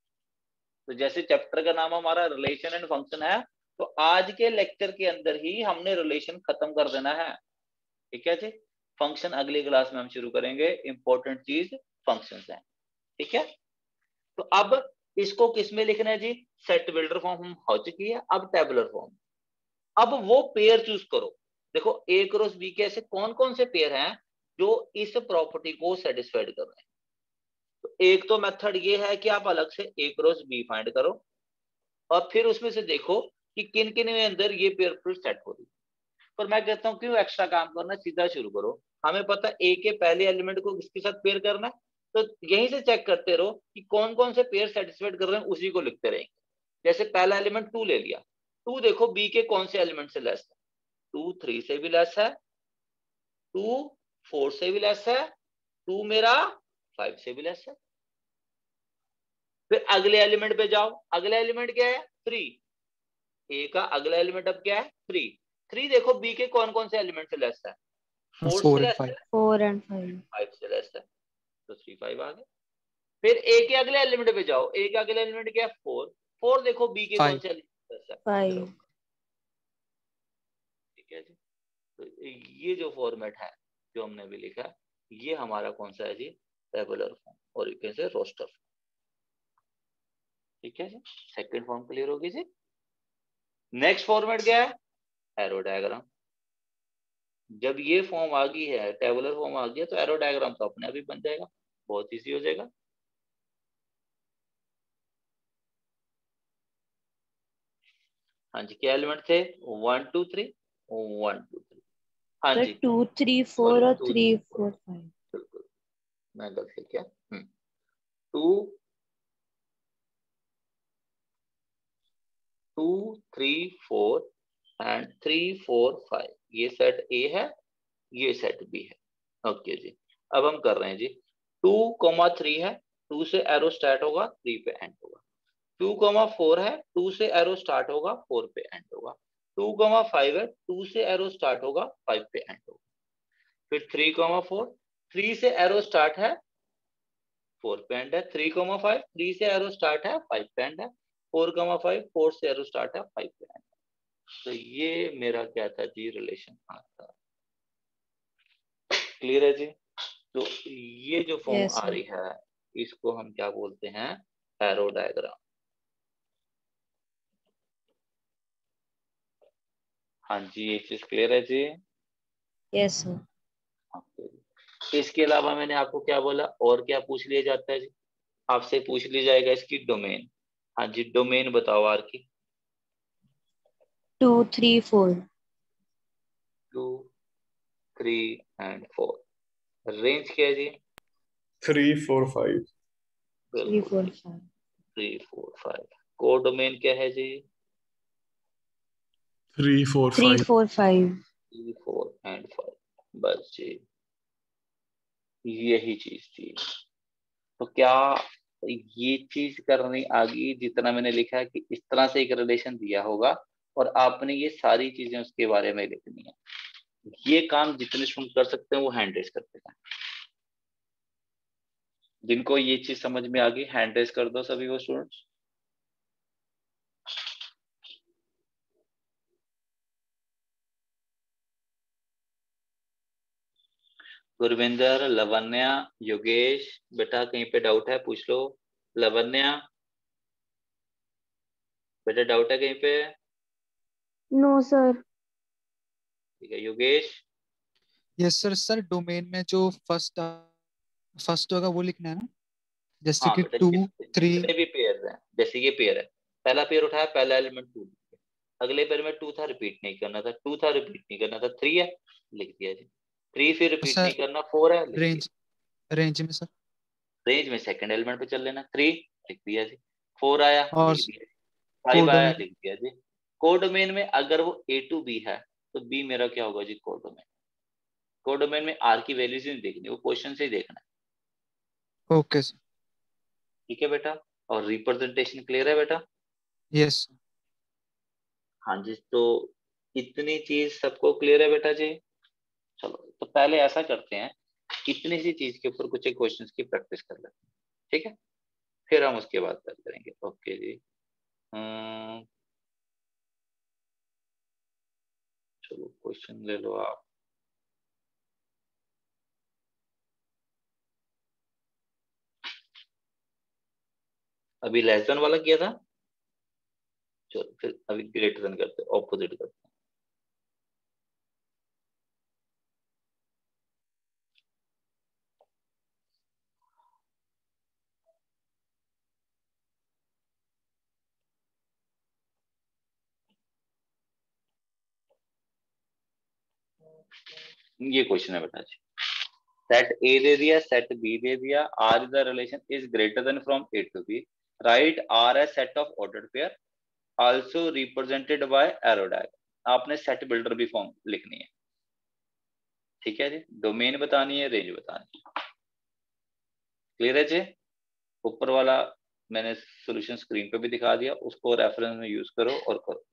तो जैसे चैप्टर का नाम हमारा रिलेशन एंड फंक्शन है, तो आज के लेक्चर के अंदर ही हमने रिलेशन खत्म कर देना है। ठीक है जी, फंक्शन अगली क्लास में हम शुरू करेंगे। इंपॉर्टेंट चीज फंक्शंस है। ठीक है, तो अब इसको किस में लिखना है जी, सेट बिल्डर फॉर्म हम हो चुकी है, अब टेबुलर फॉर्म। अब वो पेयर चूज करो। देखो ए क्रॉस बी के ऐसे कौन कौन से पेयर हैं जो इस प्रॉपर्टी को सेटिस्फाइड कर रहे हैं। तो एक तो मेथड ये है कि आप अलग से ए क्रॉस बी फाइंड करो और फिर उसमें से देखो कि किन किन में अंदर ये पेयर प्रूफ सेट हो रही है। पर मैं कहता हूं क्यों एक्स्ट्रा काम करना, सीधा शुरू करो। हमें पता है ए के पहले एलिमेंट को किसके साथ पेयर करना है, तो यहीं से चेक करते रहो कि कौन कौन से पेयर सेटिस्फाइड कर रहे हैं, उसी को लिखते रहेंगे। जैसे पहला एलिमेंट टू ले लिया, टू देखो बी के कौन से एलिमेंट से लेस है, टू थ्री से भी लेस है, टू फोर से भी लेस है, टू मेरा फाइव से भी लेस है। फिर अगले एलिमेंट पे जाओ, अगला एलिमेंट क्या है, थ्री। ए का अगला एलिमेंट अब क्या है, थ्री। थ्री देखो बी के कौन कौन से एलिमेंट से लेस है, फोर से फोर एंड लेस है, five, Four and five. Five से लेस है, तो थ्री फाइव आ गए। फिर ए के अगले एलिमेंट पे जाओ, ए का अगला एलिमेंट क्या है, फोर। फोर देखो बी के कौन फाइव, से एलिमेंट लेस है, Five. ठीक है जी। तो ये जो फॉर्मेट है जो हमने अभी लिखा, ये हमारा कौन सा है जी, टेबुलर फॉर्म, और you can say roster form. ठीक है जी, सेकंड फॉर्म क्लियर होगी जी। नेक्स्ट फॉर्मेट क्या है, एरो डायग्राम। जब ये फॉर्म आ गई है, टेबुलर फॉर्म आ गया, तो एरो डायग्राम तो अपने आप ही बन जाएगा, बहुत इजी हो जाएगा। हाँ जी, क्या एलिमेंट थे, one two three, one two three, हाँ So जी, two, three, four सॉरी और टू, three, four, five. बिल्कुल मैं गलती किया। Two two three four and three four five, ये सेट ए है, ये सेट बी है। ओके जी, अब हम कर रहे हैं जी, टू कोमा थ्री है, टू से एरो स्टार्ट होगा, थ्री पे एंड होगा। टू कोमा फोर है, टू से एरो स्टार्ट होगा, फोर पे एंड होगा। टू कॉमा फाइव है, टू से एरो स्टार्ट होगा, फाइव पे एंड होगा। फिर थ्री कॉमा फोर, थ्री से एरो स्टार्ट है, फोर पे एंड है। थ्री कॉमा फाइव, थ्री से एरो स्टार्ट है, फाइव पे एंड है। फोर कॉमा फाइव, फोर से एरो स्टार्ट है, फाइव पे एंड है। तो ये मेरा क्या था जी, रिलेशन आता। क्लियर है जी? तो ये जो फॉर्म Yes, आ sir. रही है, इसको हम क्या बोलते हैं, एरो डायग्राम। हाँ जी, ये चीज क्लियर है जी? Yes, sir. ओके। इसके अलावा मैंने आपको क्या बोला, और क्या पूछ लिया जाता है जी? आपसे पूछ ली जाएगा इसकी डोमेन। हाँ जी, डोमेन बताओ आर की। Two, three, four. Two, three and four. Range क्या है जी? Three four five. Three, बिल्कुल four, ठीक, five. Three four five. Code domain क्या है जी? Three four Three, five. four, five. Three four and five. बस जी, यही चीज थी। तो क्या ये चीज करनी आ गई, जितना मैंने लिखा है कि इस तरह से एक रिलेशन दिया होगा और आपने ये सारी चीजें उसके बारे में लिखनी है। ये काम जितने स्टूडेंट कर सकते हैं वो हैंड रेस करते हैं। जिनको ये चीज समझ में आ गई हैंड रेस कर दो सभी वो स्टूडेंट्स। गुरविंदर, लवन्या, योगेश, बेटा कहीं पे डाउट है पूछ लो। लवन्या, बेटा डाउट है कहीं पे? No, sir. ठीक है, Yogesh. Yes sir. Sir domain में जो फर्स्ट फर्स्ट होगा वो लिखना है ना, जैसे हाँ कि बेटा, टू जित- थ्री। जितने भी पेयर हैं, जैसे ये पेयर है, पहला पेयर उठाया, पहला एलिमेंट टू, अगले पेयर में टू था, रिपीट नहीं करना था, टू था, रिपीट नहीं करना था, थ्री है, लिख दिया जी। थ्री फिर रिपीट नहीं सर करना, फोर है, लिख दिया। रेंज रेंज में सर। रेंज में सेकंड एलिमेंट पे चल लेना, थ्री लिख दिया जी, फोर आया और लिख दिया, फाइव कोड आया डोमेन। लिख दिया जी। कोड डोमेन में अगर वो ए टू बी है तो बी मेरा क्या होगा जी, कोड डोमेन। कोड डोमेन में आर की वैल्यूज नहीं देखनी, वो क्वेश्चन से ही देखना है। Okay sir. ठीक है बेटा, और रिप्रेजेंटेशन क्लियर है बेटा? यस। हाँ जी, तो इतनी चीज सबको क्लियर है बेटा जी? चलो तो पहले ऐसा करते हैं, इतनी सी चीज के ऊपर कुछ एक क्वेश्चंस की प्रैक्टिस कर लेते हैं, ठीक है? फिर हम उसके बाद बात करेंगे। ओके जी। हम्म, चलो क्वेश्चन ले लो आप। अभी लेस देन वाला किया था, चलो फिर अभी ग्रेटर देन करते हैं, ऑपोजिट करते हैं। ये क्वेश्चन है बेटा जी, सेट ए दे दिया, सेट बी दे दिया, R is the relation is greater than from A to B, right R a set of order pair also represented by arrow diagram. आपने सेट बिल्डर भी फॉर्म लिखनी है, ठीक है जी? डोमेन बतानी है, रेंज बतानी है। क्लियर है जी? ऊपर वाला मैंने सॉल्यूशन स्क्रीन पे भी दिखा दिया, उसको रेफरेंस में यूज करो और करो।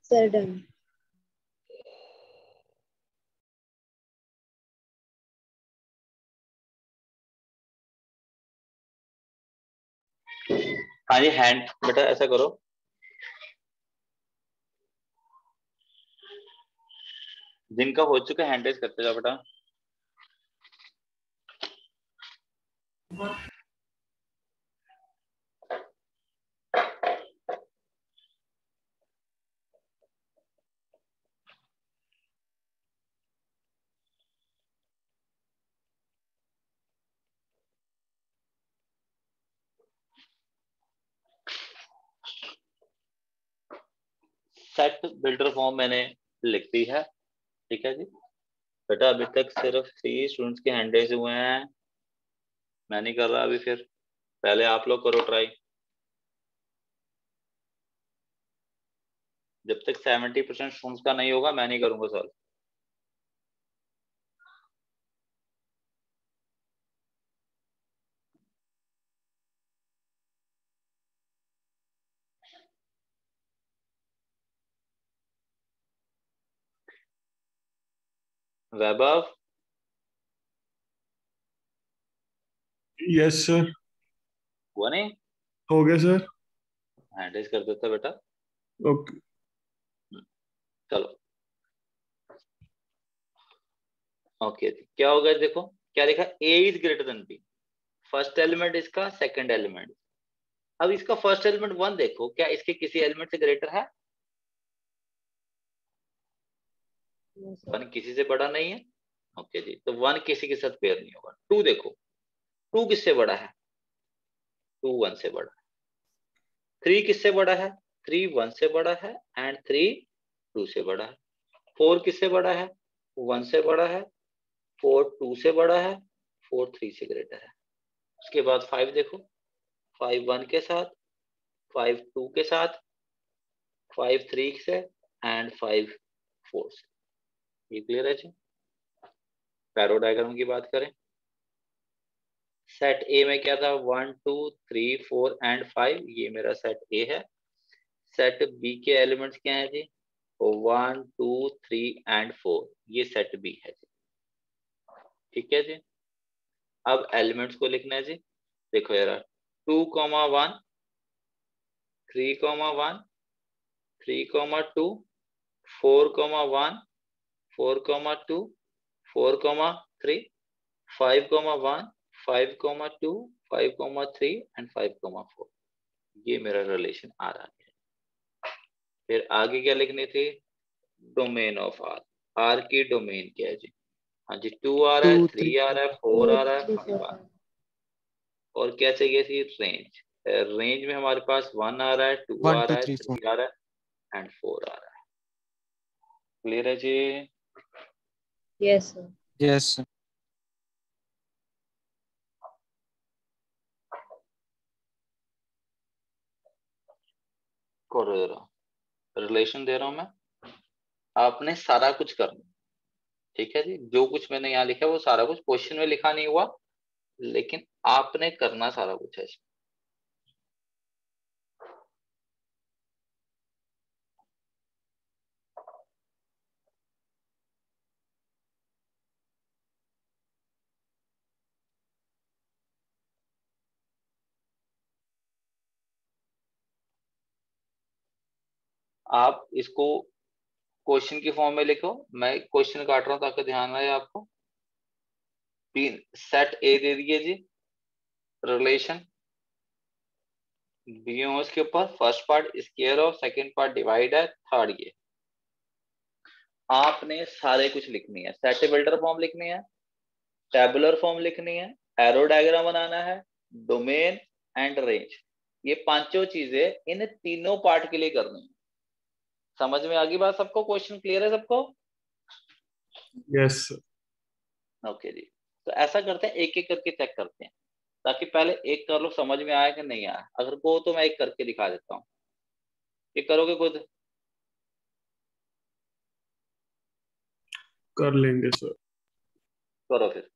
Sir done. हाँ जी, हैंड बेटा ऐसा करो, जिनका हो चुका हैंड रेज करते जाओ बेटा। सेट बिल्डर फॉर्म मैंने लिख दी है, ठीक है जी बेटा। अभी तक सिर्फ थ्री स्टूडेंट्स के हैंड रेज हुए हैं, मैं नहीं कर रहा अभी, फिर पहले आप लोग करो ट्राई। जब तक सेवेंटी परसेंट स्टूडेंट्स का नहीं होगा मैं नहीं करूंगा सर। वैभव, यस सर। हुआ नहीं? हो गया सर। हैंड रेज कर देता बेटा। ओके। चलो ओके, क्या होगा देखो, क्या लिखा, A is greater than B. First element इसका, सेकंड एलिमेंट। अब इसका फर्स्ट एलिमेंट वन देखो, क्या इसके किसी एलिमेंट से ग्रेटर है? वन किसी से बड़ा नहीं है। ओके जी, तो वन किसी के साथ पेयर नहीं होगा। टू देखो, टू किससे बड़ा है? टू वन से बड़ा है। थ्री किससे बड़ा है? थ्री वन से बड़ा है एंड थ्री टू से बड़ा है। फोर किससे बड़ा है? वन से बड़ा है। फोर टू से बड़ा है। फोर थ्री से ग्रेटर है। उसके बाद फाइव देखो, फाइव वन के साथ, फाइव टू के साथ, फाइव थ्री से एंड फाइव फोर से। ये क्लियर है जी? पैरो डायग्राम की बात करें, सेट ए में क्या था, one two three four and five, ये मेरा सेट ए है। सेट बी के एलिमेंट्स क्या है जी? One two three and four, ये सेट बी है जी। ठीक है जी, अब एलिमेंट्स को लिखना है जी। देखो यार, two comma one, three comma one, three comma two, four comma one, four comma two, four comma three, five comma one, five comma two, five comma three and five comma four. ये मेरा relation आ रहा है। फिर आगे क्या लिखनी थी? Domain of R. R की डोमेन क्या है जी? हाँ जी, टू आ रहा है, टू थ्री थ्री आ रहा है, फोर टू आ रहा है, थ्री फाइव फोर आ रहा है। फाइव। और क्या चाहिए थी? रेंज। रेंज में हमारे पास वन आ रहा है, टू वन आ टू रहा है, थ्री फोर। थ्री आ रहा है एंड फोर आ रहा है। क्लियर है जी? Yes sir. Yes sir. करो दे रहा हूँ, रिलेशन दे रहा हूं मैं, आपने सारा कुछ करना। ठीक है जी, जो कुछ मैंने यहाँ लिखा है वो सारा कुछ क्वेश्चन में लिखा नहीं हुआ, लेकिन आपने करना सारा कुछ है इसमें। आप इसको क्वेश्चन की फॉर्म में लिखो, मैं क्वेश्चन काट रहा हूं ताकि ध्यान रहे आपको। तीन सेट ए दे दिए जी, रिलेशन बी के ऊपर, first part square of, second part divide है, थर्ड ये। आपने सारे कुछ लिखनी है, सेट बिल्डर फॉर्म लिखनी है, टेबुलर फॉर्म लिखनी है, एरो डायग्राम बनाना है, डोमेन एंड रेंज। ये पांचों चीजें इन तीनों पार्ट के लिए करनी है। समझ में आ गई बात सबको? क्वेश्चन क्लियर है सबको? Yes sir. ओके जी, तो ऐसा करते हैं, एक एक करके चेक करते हैं, ताकि पहले एक कर लो समझ में आया कि नहीं आया। अगर को तो मैं एक करके दिखा देता हूँ, ये करोगे खुद? कर लेंगे सर। करो फिर।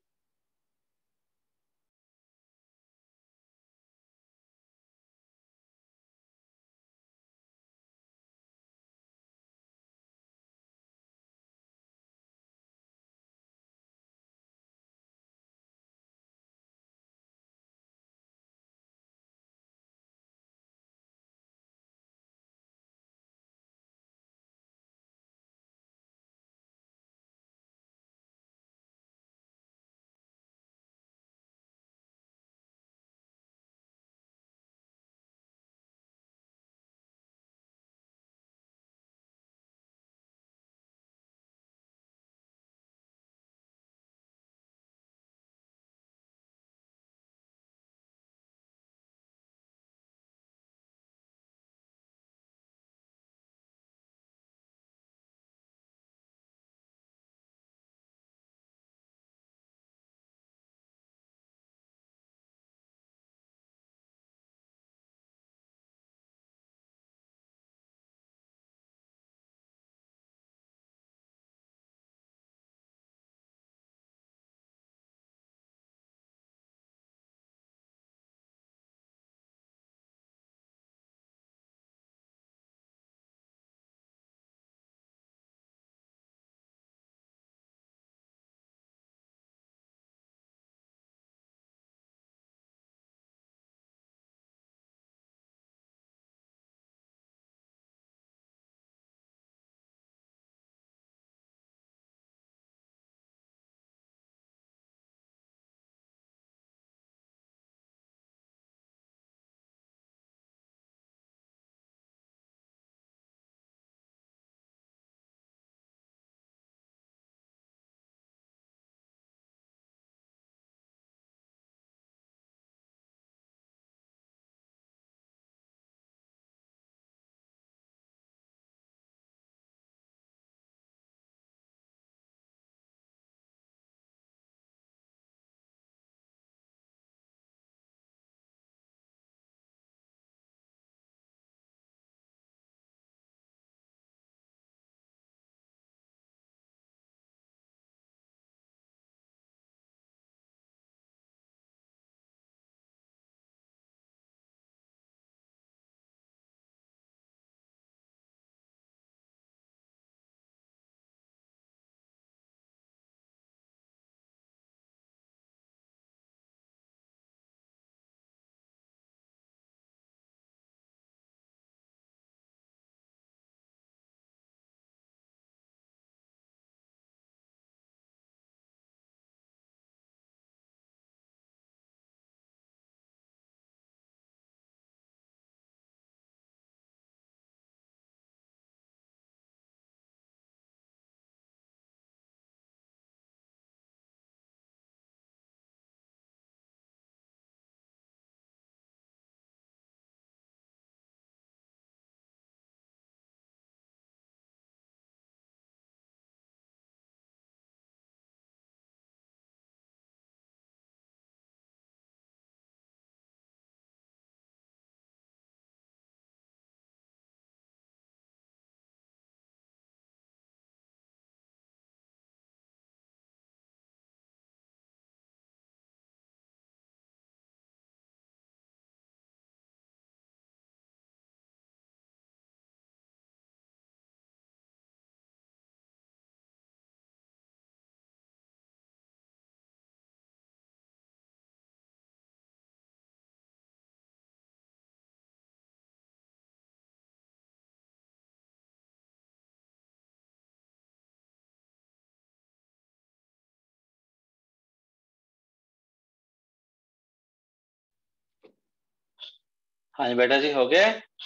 हाँ जी बेटा जी, हो गए।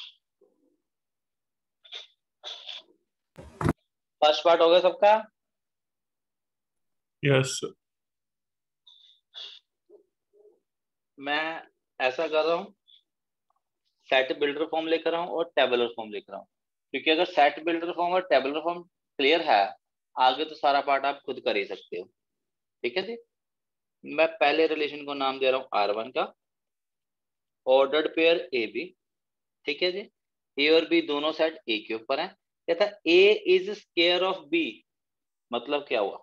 फर्स्ट पार्ट हो गया सबका। Yes sir. मैं ऐसा कर रहा हूँ, सेट बिल्डर फॉर्म लेकर रहा हूँ और टेबलर फॉर्म लेकर रहा हूँ, क्योंकि अगर सेट बिल्डर फॉर्म और टेबलर फॉर्म क्लियर है, आगे तो सारा पार्ट आप खुद कर ही सकते हो। ठीक है जी। मैं पहले रिलेशन को नाम दे रहा हूँ आर वन का, ऑर्डर्ड पेयर ए बी। ठीक है जी। ए और बी दोनों सेट ए के ऊपर है। कहता A is square of B, मतलब क्या हुआ,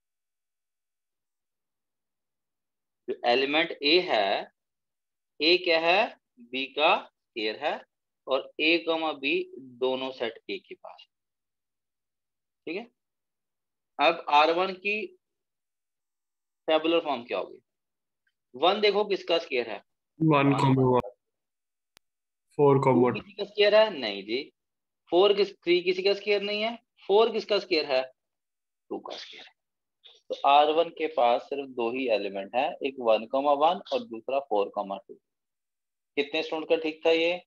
जो एलिमेंट ए है, ए क्या है, बी का स्क्वायर है, और ए कमा बी दोनों सेट ए के पास। ठीक है। अब आर वन की टेबुलर फॉर्म क्या होगी। वन देखो किसका स्क्वायर है, one comma one, four two comma किसी का स्क्वायर है, नहीं जी। फोर किस थ्री किसी का स्क्वायर नहीं है, फोर किसका स्क्वायर है, टू का स्क्वायर है। तो आर वन के पास सिर्फ दो ही एलिमेंट है, एक वन कॉमा वन और दूसरा फोर कॉमा टू। कितने स्टूडेंट का ठीक था ये?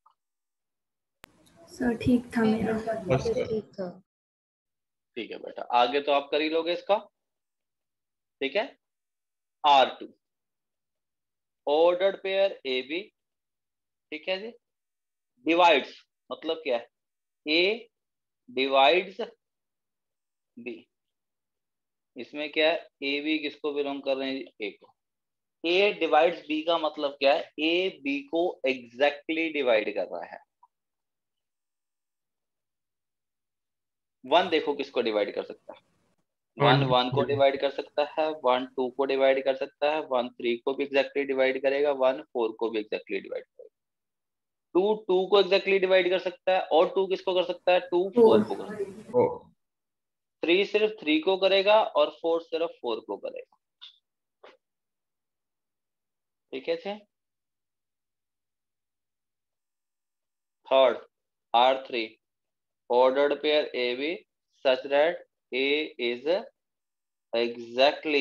सर ठीक था मेरा। Yes sir. ठीक था। ठीक है बेटा, आगे तो आप कर ही लोगे इसका। ठीक है। R two, ordered pair A B. ठीक है जी। डिवाइड्स मतलब क्या है, ए डिवाइड्स बी। इसमें क्या है, ए बी किसको बिलोंग कर रहे हैं, ए को। ए डिवाइड्स बी का मतलब क्या है, ए बी को एग्जैक्टली डिवाइड कर रहा है। वन देखो किसको डिवाइड कर सकता है, वन वन को डिवाइड कर सकता है, वन टू को डिवाइड कर सकता है, वन थ्री को भी एग्जैक्टली डिवाइड करेगा, वन फोर को भी एग्जैक्टली डिवाइड करेगा। टू टू को एग्जैक्टली डिवाइड कर सकता है, और टू किसको कर सकता है, टू फोर को कर सकता है। थ्री सिर्फ थ्री को करेगा और फोर सिर्फ फोर को करेगा। ठीक है जी। Third, R three, ordered pair A B such that A is exactly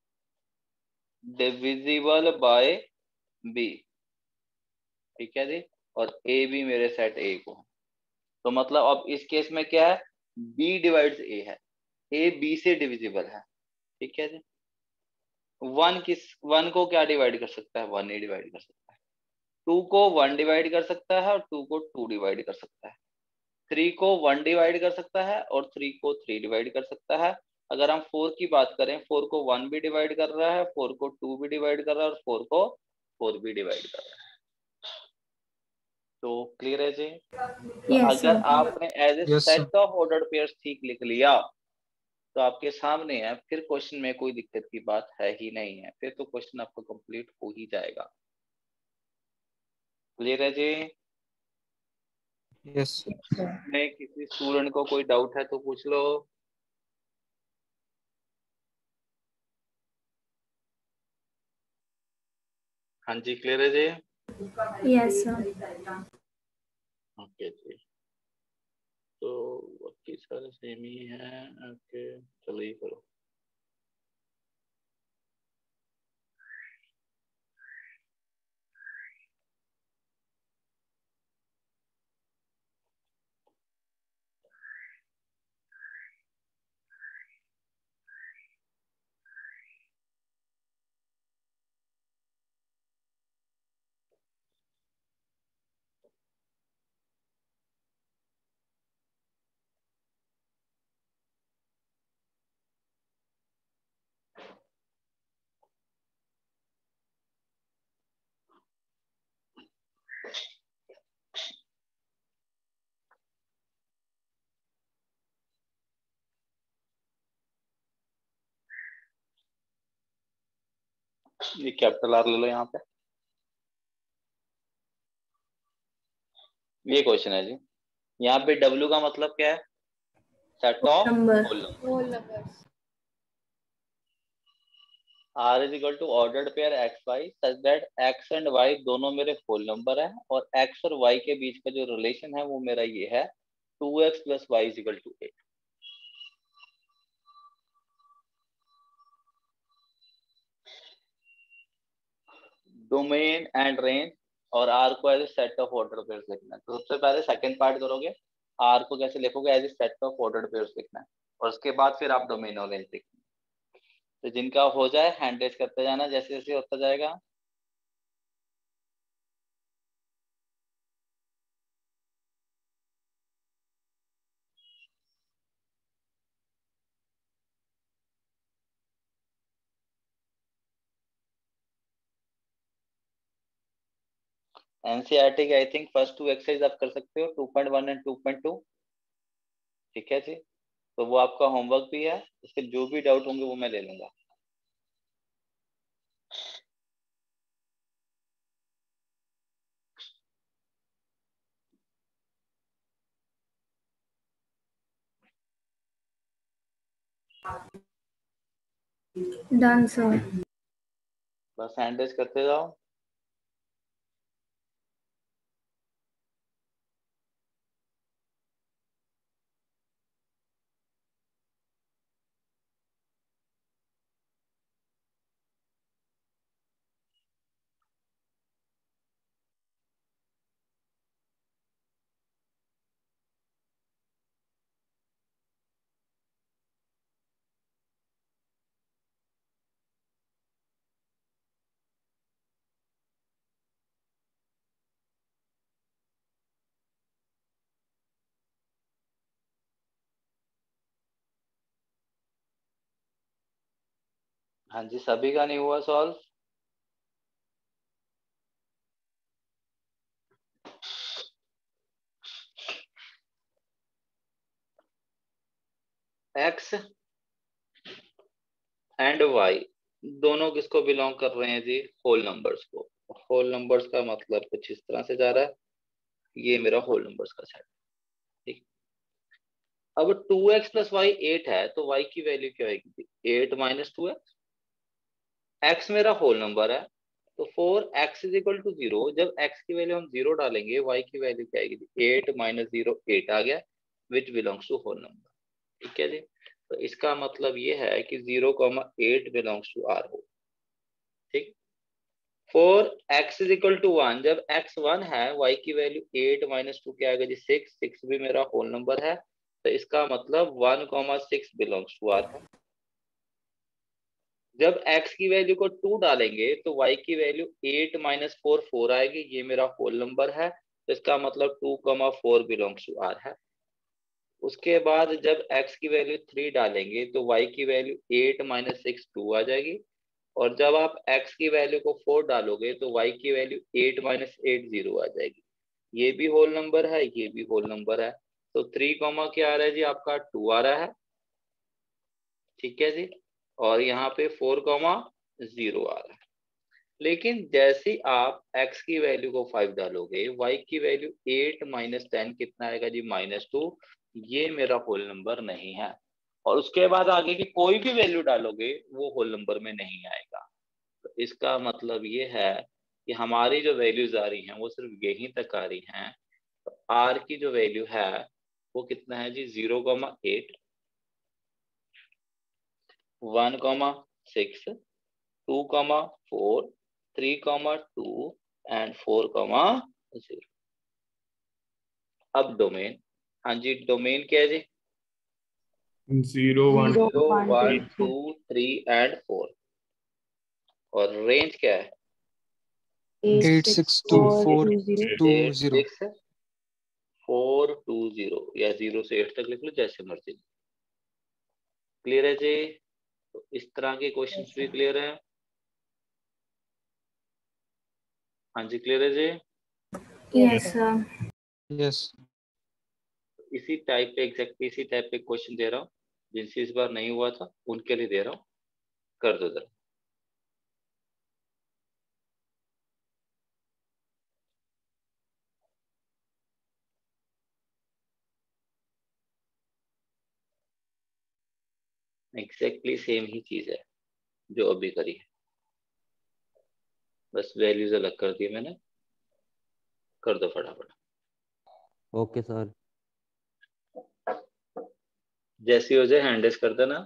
divisible by B। ठीक है जी। और A B मेरे सेट A को, तो मतलब अब इस केस में क्या है, B डिवाइड्स A है, A B से डिविजिबल है। ठीक है जी। वन किस वन को क्या डिवाइड कर सकता है, वन ही डिवाइड कर सकता है। टू को वन डिवाइड कर सकता है और टू को टू डिवाइड कर सकता है। थ्री को वन डिवाइड कर सकता है और थ्री को थ्री डिवाइड कर सकता है। अगर हम फोर की बात करें, फोर को वन भी डिवाइड कर रहा है, फोर को टू भी डिवाइड कर रहा है और फोर को फोर भी डिवाइड कर रहा है। तो क्लियर है जी। तो Yes, अगर sir. आपने as a Yes, sir. Set of ordered pairs ठीक लिख लिया तो आपके सामने है, फिर क्वेश्चन में कोई दिक्कत की बात है ही नहीं है, फिर तो क्वेश्चन आपको कंप्लीट हो ही जाएगा। क्लियर है जी। यस में किसी स्टूडेंट को कोई डाउट है तो पूछ लो। हाँ जी, क्लियर है जी। Yes, sir. ओके जी, तो बाकी सारे सेम ही है। ओके चलो ये करो। ये कैपिटल आर ले लो यहाँ पे। ये क्वेश्चन है जी। यहाँ पे डब्ल्यू का मतलब क्या है, set of Number. Whole number. Whole numbers. R is equal to ordered pair x y such that x and y दोनों मेरे होल नंबर है, और एक्स और वाई के बीच का जो रिलेशन है वो मेरा ये है, two x plus y is equal to eight. Domain and range और आर को as a set of order pairs लिखना है। तो सबसे पहले सेकंड पार्ट करोगे, आर को कैसे लिखोगे, as a set of order pairs लिखना है, और उसके बाद फिर आप डोमेन और रेंज लिखना है। तो जिनका हो जाए हैंड रेज करते जाना जैसे जैसे होता जाएगा। एनसीईआरटी के I think first two exercise आप कर सकते हो, two point one and two point two. ठीक है जी, तो वो आपका होमवर्क भी है, इसके जो भी डाउट होंगे वो मैं ले लूंगा। Done sir. बस हैंड रेज करते जाओ। हाँ जी, सभी का नहीं हुआ सॉल्व। एक्स एंड वाई दोनों किसको बिलोंग कर रहे हैं जी, होल नंबर्स को। होल नंबर्स का मतलब कुछ इस तरह से जा रहा है, ये मेरा होल नंबर्स का सेट। ठीक, अब two x plus y eight है, तो वाई की वैल्यू क्या आएगी, eight minus two x. X मेरा होल नंबर है, तो four x is equal to zero. जब एक्स की वैल्यू हम जीरो डालेंगे, वाई की वैल्यू क्या आएगी, एट माइनस जीरो एट आ गया, which belongs to whole number. ठीक है जी, तो इसका मतलब ये है कि zero comma eight belongs to are whole. ठीक, four x is equal to one, जब एक्स वन है, वाई की वैल्यू एट माइनस टू क्या आएगा जी, सिक्स। सिक्स भी मेरा होल नंबर है, तो इसका मतलब one comma six belongs to R है। जब x की वैल्यू को टू डालेंगे, तो y की value eight minus four four आएगी, ये मेरा होल नंबर है, तो इसका मतलब two comma four belongs to R है। उसके बाद जब x की वैल्यू थ्री डालेंगे, तो y की value eight minus six two आ जाएगी, और जब आप x की वैल्यू को फोर डालोगे, तो y की value eight minus eight zero आ जाएगी, ये भी होल नंबर है, ये भी होल नंबर है। तो थ्री कॉमा क्या आ रहा है जी, आपका टू आ रहा है। ठीक है जी, और यहाँ पे फोर कॉमा जीरो आ रहा है। लेकिन जैसे ही आप x की वैल्यू को फाइव डालोगे, y की वैल्यू एट माइनस टेन कितना आएगा जी, माइनस टू। ये मेरा होल नंबर नहीं है, और उसके बाद आगे की कोई भी वैल्यू डालोगे वो होल नंबर में नहीं आएगा। तो इसका मतलब ये है कि हमारी जो वैल्यूज आ रही हैं वो सिर्फ यहीं तक आ रही हैं। तो r की जो वैल्यू है वो कितना है जी, zero comma eight, one comma six, two comma four, three comma two and four comma zero. अब डोमेन, हाँ जी डोमेन क्या है जी, zero one zero zero one one two two three and four. और रेंज क्या है, eight eight six six two four four two zero two eight zero. Six four two zero, या जीरो से एट तक लिख लो जैसे मर्जी। क्लियर है जी, तो इस तरह के क्वेश्चंस भी क्लियर है। हाँ जी क्लियर है जी। Yes sir. यस। इसी टाइप पे एग्जैक्टली इसी टाइप पे क्वेश्चन दे रहा हूँ, जिनसे इस बार नहीं हुआ था उनके लिए दे रहा हूँ, कर दो जरा। एग्जैक्टली सेम ही चीज है जो अभी करी है, बस वैल्यूज अलग कर दी मैंने। कर दो फटाफट। Okay sir. जैसी हो जाए हैंड रेस कर देना।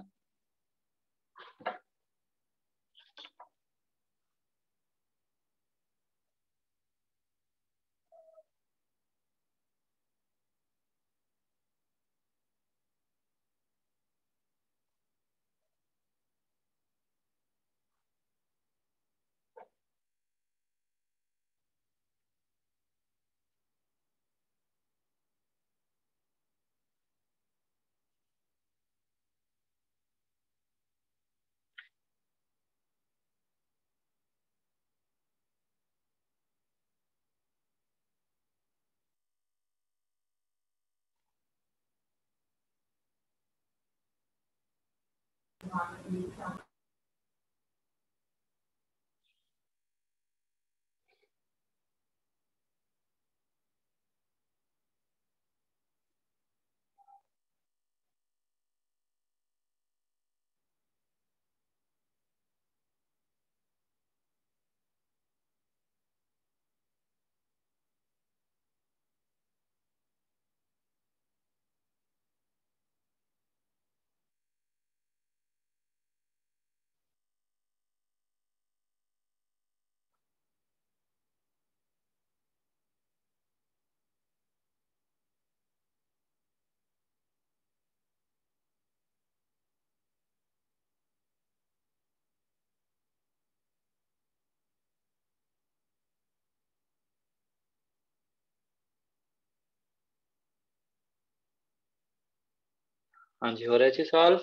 हाँ जी, हो रहा है सॉल्व।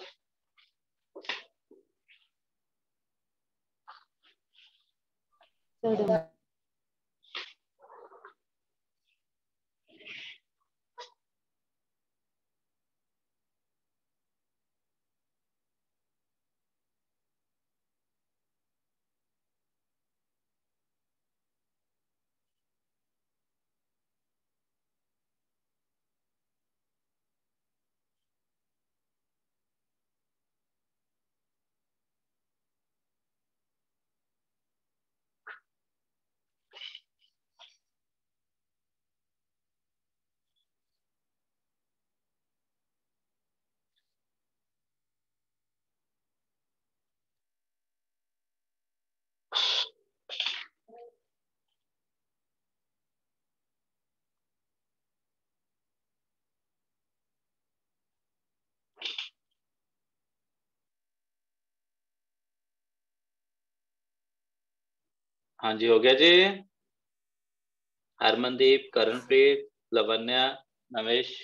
हाँ जी, हो गया जी। हरमनदीप, करणप्रीत, लवन्या, नवेश।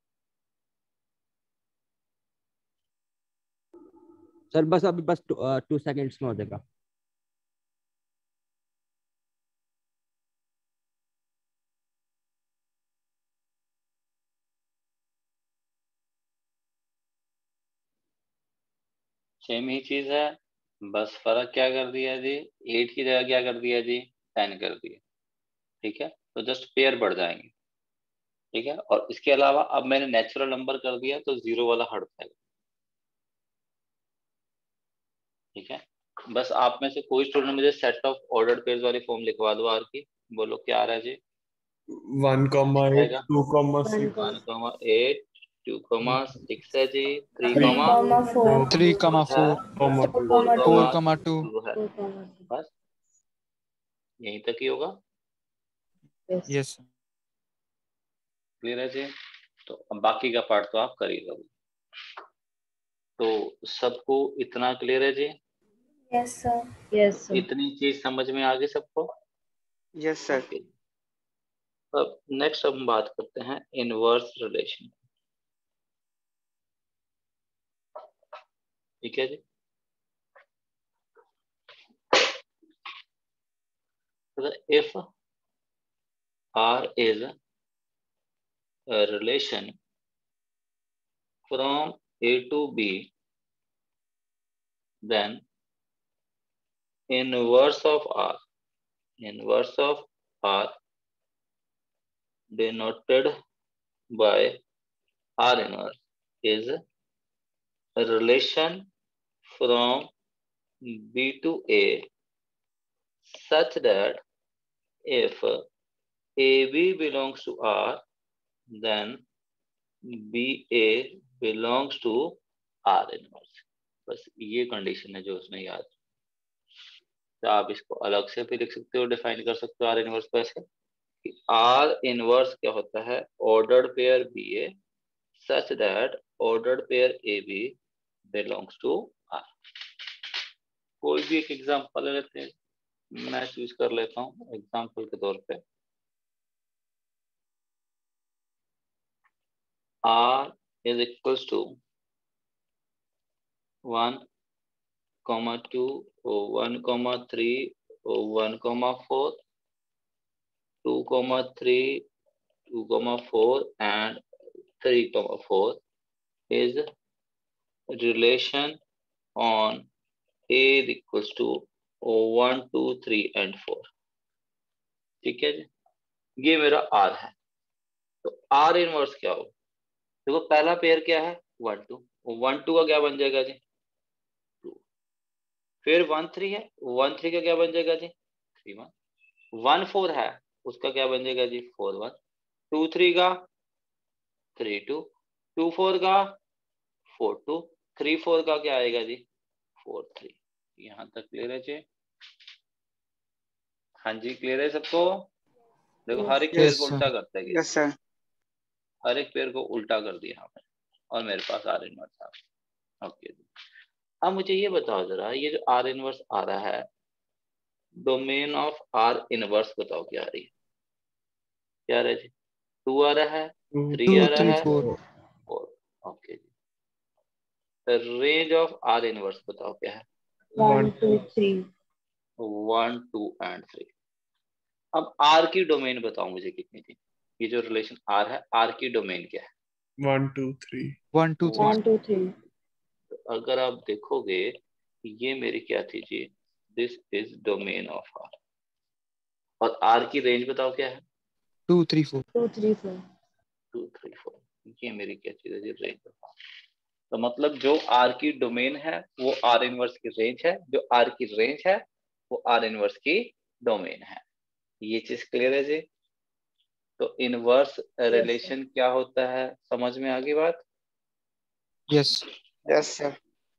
सर बस अभी बस टू सेकेंड्स में हो जाएगा। सेम ही चीज है, बस फर्क क्या कर दिया जी, एट की जगह क्या कर दिया जी, टेन कर दिया। ठीक है, तो जस्ट पेयर बढ़ जाएंगे। ठीक है, और इसके अलावा अब मैंने नेचुरल नंबर कर दिया तो जीरो वाला हट जाएगा। ठीक है, बस आप में से कोई स्टूडेंट मुझे सेट ऑफ ऑर्डर्ड पेयर्स वाली फॉर्म लिखवा दो आर की। बोलो क्या आ रहा है जी। One comma eight, two comma six, one comma eight, two comma six है जी, three Three comma comma four, three comma है, four, comma four two. Four comma four two, comma two. Two है। बस यहीं तक ही होगा। यस क्लियर है जी। तो अब बाकी का पार्ट तो आप कर ही लोगे। तो सबको इतना क्लियर है जी। yes sir, yes sir. इतनी चीज समझ में आ गई सबको। Yes sir. ओके, अब नेक्स्ट हम बात करते हैं इनवर्स रिलेशन। ठीक है जी। If R is a relation from A to B, then inverse of R, inverse of R denoted by R inverse is a relation from B to A such that if A B belongs to R, then B A belongs to R inverse। बस ये condition है जो उसमें याद। तो आप इसको अलग से भी लिख सकते हो, डिफाइन कर सकते हो आर इनवर्स को ऐसे कि आर इनवर्स क्या होता है, ordered pair B A such that ordered pair A B belongs to R. कोई भी एक एग्जांपल ले लेते हैं, मैं चूज कर लेता हूँ एग्जांपल के तौर पे। R is equals to one comma two, one comma three, one comma four, two comma three, two comma four and three comma four is relation on A equals to one two three and four. ठीक है जी, ये मेरा are है। तो are inverse क्या होगा? देखो पहला पेयर क्या है, वन टू, वन टू का क्या बन जाएगा जी, टू। फिर वन थ्री है, वन थ्री का क्या बन जाएगा जी, थ्री वन। वन फोर है, उसका क्या बन जाएगा जी, फोर वन। टू थ्री का थ्री टू, टू फोर का फोर टू, थ्री फोर का क्या आएगा जी, फोर थ्री। यहाँ तक क्लियर है जी? हाँ जी, क्लियर है सबको? देखो हर एक पेयर यस को उल्टा करते हैं, यस सर। हर एक पेयर को उल्टा कर दिया हमने और मेरे पास आर इनवर्स आ। ओके, अब मुझे ये बताओ जरा, ये जो आर इनवर्स आ रहा है, डोमेन ऑफ आर इनवर्स बताओ क्या आ रही है, क्या आ रहा है जी, टू आ रहा है, थ्री आ टू रहा थ्री है, फोर फोर। ओके जी, रेंज ऑफ आर इनवर्स बताओ क्या है, one two three. One two and three. अब आर की डोमेन बताओ मुझे कितनी थी, ये जो रिलेशन आर है, आर की डोमेन क्या है, one two three one two three. One two three. अगर आप देखोगे ये मेरी क्या थी जी, this is domain of R. और आर की रेंज बताओ क्या है, two three four. Two three four. Two three four. ये मेरी क्या चीज है जी, रेंज ऑफ आर। तो मतलब जो आर की डोमेन है वो आर इनवर्स की रेंज है, जो आर की रेंज है वो आर इनवर्स की डोमेन है। ये चीज क्लियर है जी? तो इनवर्स रिलेशन क्या होता है, समझ में आ गई बात? यस। Yes sir.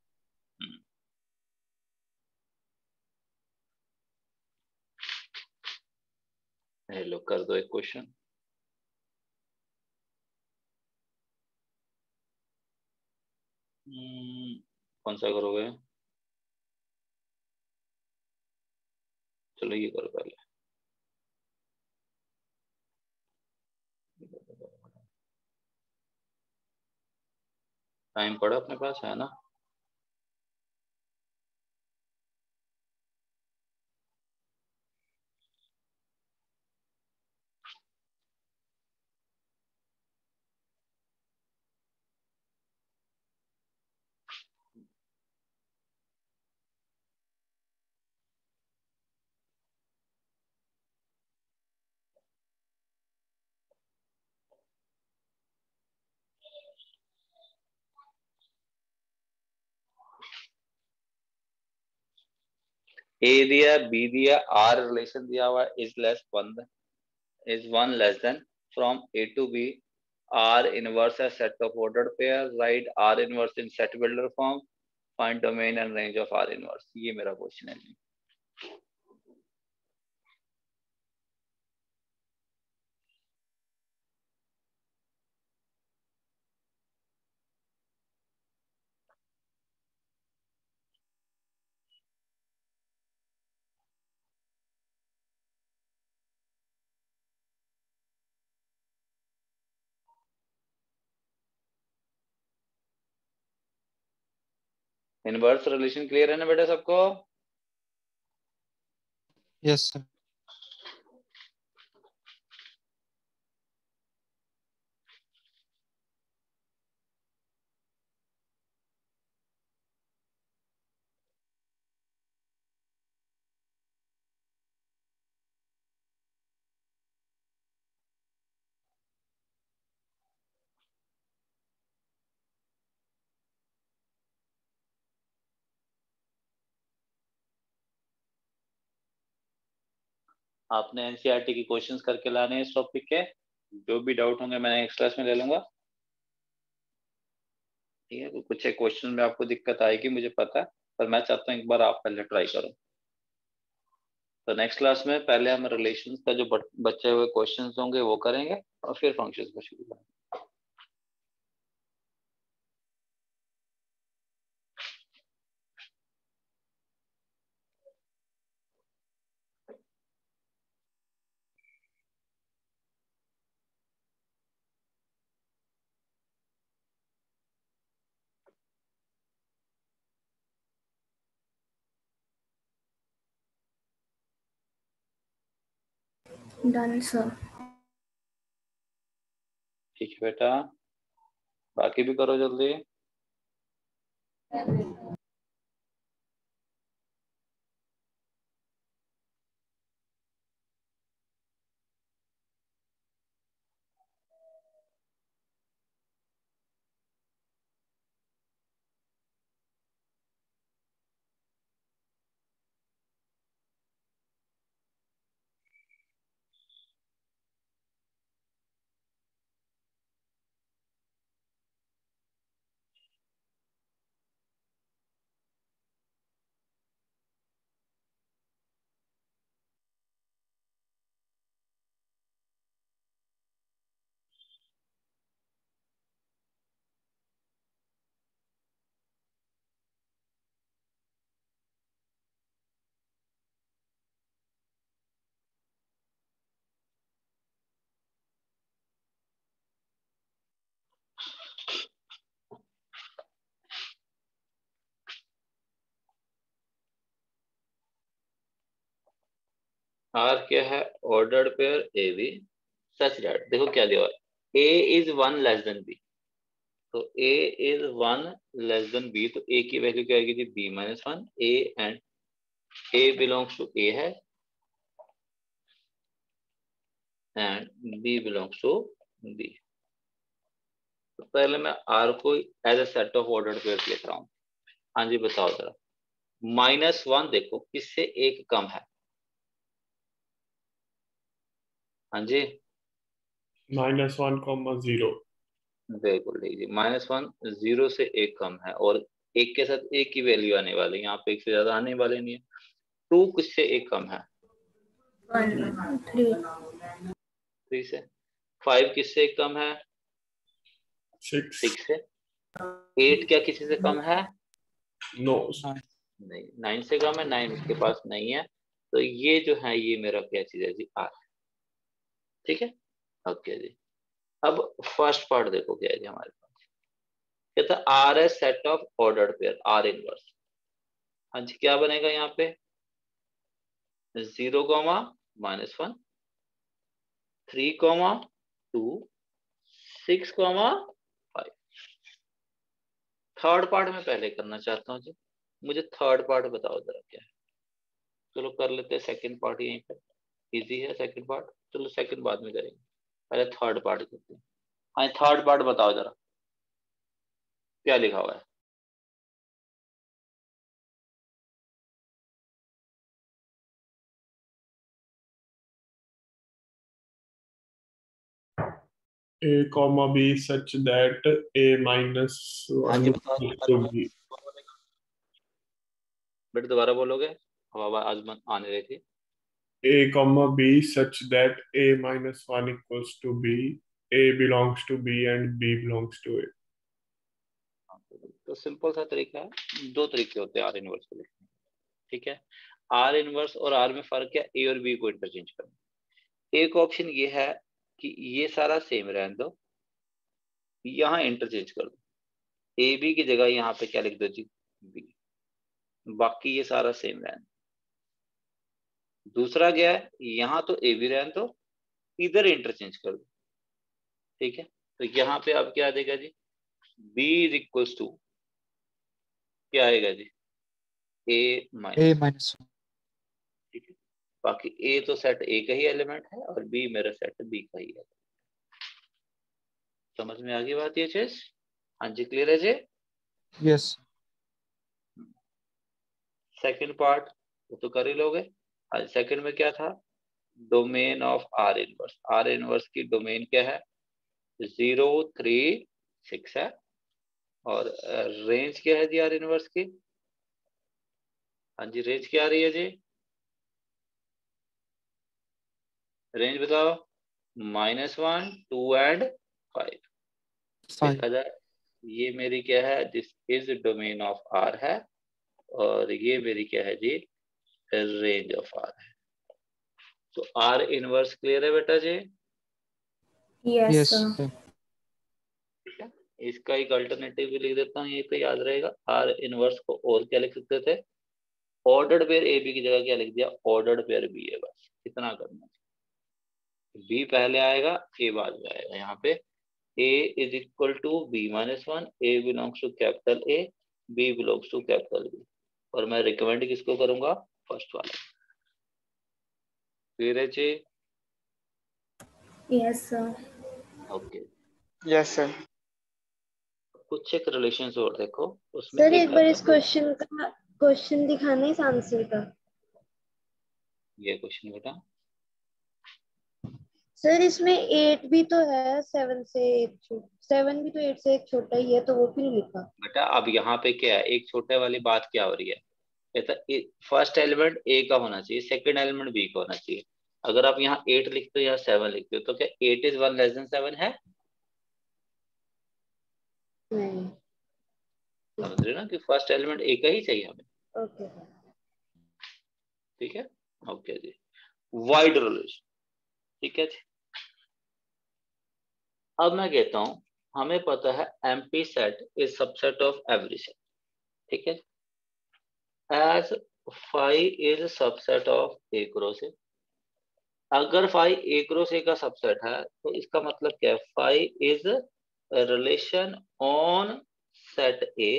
हेलो, कर दो एक क्वेश्चन। कौन सा करोगे? चलो ये करो पहले। टाइम पड़ा अपने पास, है ना? ए दिया, बी दिया, आर रिलेशन दिया हुआ is less one, is one less than from A to B. R inverse a set of ordered pair. Write R inverse in set builder form. Find domain and range of R inverse. ये मेरा question है जी। Inverse relation clear है ना बेटा सबको? Yes sir. आपने NCERT की questions करके लाने हैं इस टॉपिक के। जो भी डाउट होंगे मैं नेक्स्ट क्लास में ले लूंगा। ठीक है, कुछ एक क्वेश्चन में आपको दिक्कत आएगी मुझे पता है, पर मैं चाहता हूँ एक बार आप पहले ट्राई करो। तो नेक्स्ट क्लास में पहले हम रिलेशंस का जो बचे हुए क्वेश्चंस होंगे वो करेंगे और फिर फंक्शंस को शुरू करेंगे। Done sir. ठीक है बेटा, बाकी भी करो जल्दी। आर क्या है? Ordered pair A B such that, देखो क्या दिया हुआ है, A is one less than B, तो A is one less than B, तो ए की वैल्यू क्या आएगी जी? B minus one. A and A belongs to A है and B belongs to B. तो पहले मैं आर को as a set of ordered pair लिख रहा हूँ। हाँ जी बताओ जरा, माइनस वन देखो किससे एक कम है? हाँ जी माइनस वन कॉमा जीरो। बिल्कुल ठीक जी, माइनस वन जीरो से एक कम है और एक के साथ एक की वैल्यू आने वाली है, यहाँ पे एक से ज्यादा आने वाले नहीं है। टू किससे एक कम है? वन थ्री थ्री से। फाइव किससे एक कम है? सिक्स। सिक्स से। एट क्या किसी से कम है? नो। नहीं। नाइन से कम है? नाइन उसके पास नहीं है, तो ये जो है ये मेरा क्या चीज है जी? आर। ठीक है ओके जी। अब फर्स्ट पार्ट देखो क्या है जी हमारे पास, कहता है R is set of ordered pair R inverse. हाँ जी क्या बनेगा यहाँ पे? Zero comma minus one, three comma two, six comma five. Third part में पहले करना चाहता हूँ जी, मुझे थर्ड पार्ट बताओ जरा क्या है। चलो कर लेते हैं सेकंड पार्ट यहीं पे, इजी है सेकंड पार्ट, चलो सेकंड बाद में करेंगे, पहले थर्ड पार्ट करते हैं। हाँ थर्ड पार्ट बताओ जरा क्या लिखा हुआ है? A comma B such that A minus हाँ one जी बताओ to B. बेटा दोबारा बोलोगे, हवा आज मत आने रही थी। A comma B such that A minus one equals to B, A belongs to B and B belongs to A. तो सिंपल सा तरीका है, दो तरीके होते हैं आर इनवर्स को लिखने। ठीक है, आर इनवर्स और आर में फर्क है, ए और बी को इंटरचेंज करना। एक ऑप्शन ये है कि ये सारा सेम रहने दो, यहाँ इंटरचेंज कर दो, ए बी की जगह यहाँ पे क्या लिख दो जी? बी। बाकी ये सारा सेम रहने। दूसरा क्या है, यहाँ तो ए बी रहने दो, इधर इंटरचेंज कर दो। ठीक है, तो यहाँ पे अब क्या देगा जी? बी इज इक्वल्स टू क्या आएगा जी? A minus minus one. ठीक है, बाकी ए तो सेट ए का ही एलिमेंट है और बी मेरा सेट बी का ही है। समझ में आ गई बात ये चीज? हाँ जी क्लियर है जी? यस। सेकंड पार्ट वो तो कर ही लोगे। आज सेकंड में क्या था? Domain of R inverse. R inverse की डोमेन क्या है? जीरो थ्री सिक्स है और रेंज क्या है जी आर इनवर्स की? हाँ जी रेंज क्या आ रही है जी? रेंज बताओ। Minus one two and five. देखा जाए ये मेरी क्या है? This is domain of R है और ये मेरी क्या है जी? रेंज ऑफ आर है। तो आर इनवर्स क्लियर है बेटा जी? Yes sir. ठीक है, इसका एक अल्टरनेटिव भी लिख देता हूँ, ये तो याद रहेगा। आर इनवर्स को और क्या लिख सकते थे? ऑर्डर्ड पेयर ए बी की जगह क्या लिख दिया? ऑर्डर्ड पेयर बी है, बस इतना करना। बी पहले आएगा, ए बाद में आएगा। यहाँ पे A is equal to B minus one, A belongs to capital A, B belongs to capital B. और मैं रिकमेंड किसको करूंगा? फर्स्ट वाला। क्लियर है जी? Yes sir. Okay yes sir. कुछ एक रिलेशंस और देखो उसमें। सर एक एक बार आता इस है, क्वेश्चन का क्वेश्चन दिखाना इस आंसर का। ये क्वेश्चन बेटा सर इसमें एट भी तो है, सेवन से एक सेवन भी तो एट से एक छोटा ही है, तो वो क्यों नहीं लिखा? बेटा अब यहाँ पे क्या है, एक छोटे वाली बात क्या हो रही है? कहता फर्स्ट एलिमेंट ए का होना चाहिए, सेकंड एलिमेंट बी का होना चाहिए। अगर आप यहाँ एट लिखते हो या सेवन लिखते हो तो क्या eight is one less than seven है? नहीं। समझ रहे हो ना कि फर्स्ट एलिमेंट ए का ही चाहिए हमें। ओके। ठीक है ओके जी। Wide relation. ठीक है जी। अब मैं कहता हूं हमें पता है empty set is subset of every set. ठीक है, as phi is subset of A cross A, अगर फाई ए क्रॉस ए का सबसेट है तो इसका मतलब क्या है, phi is relation on set A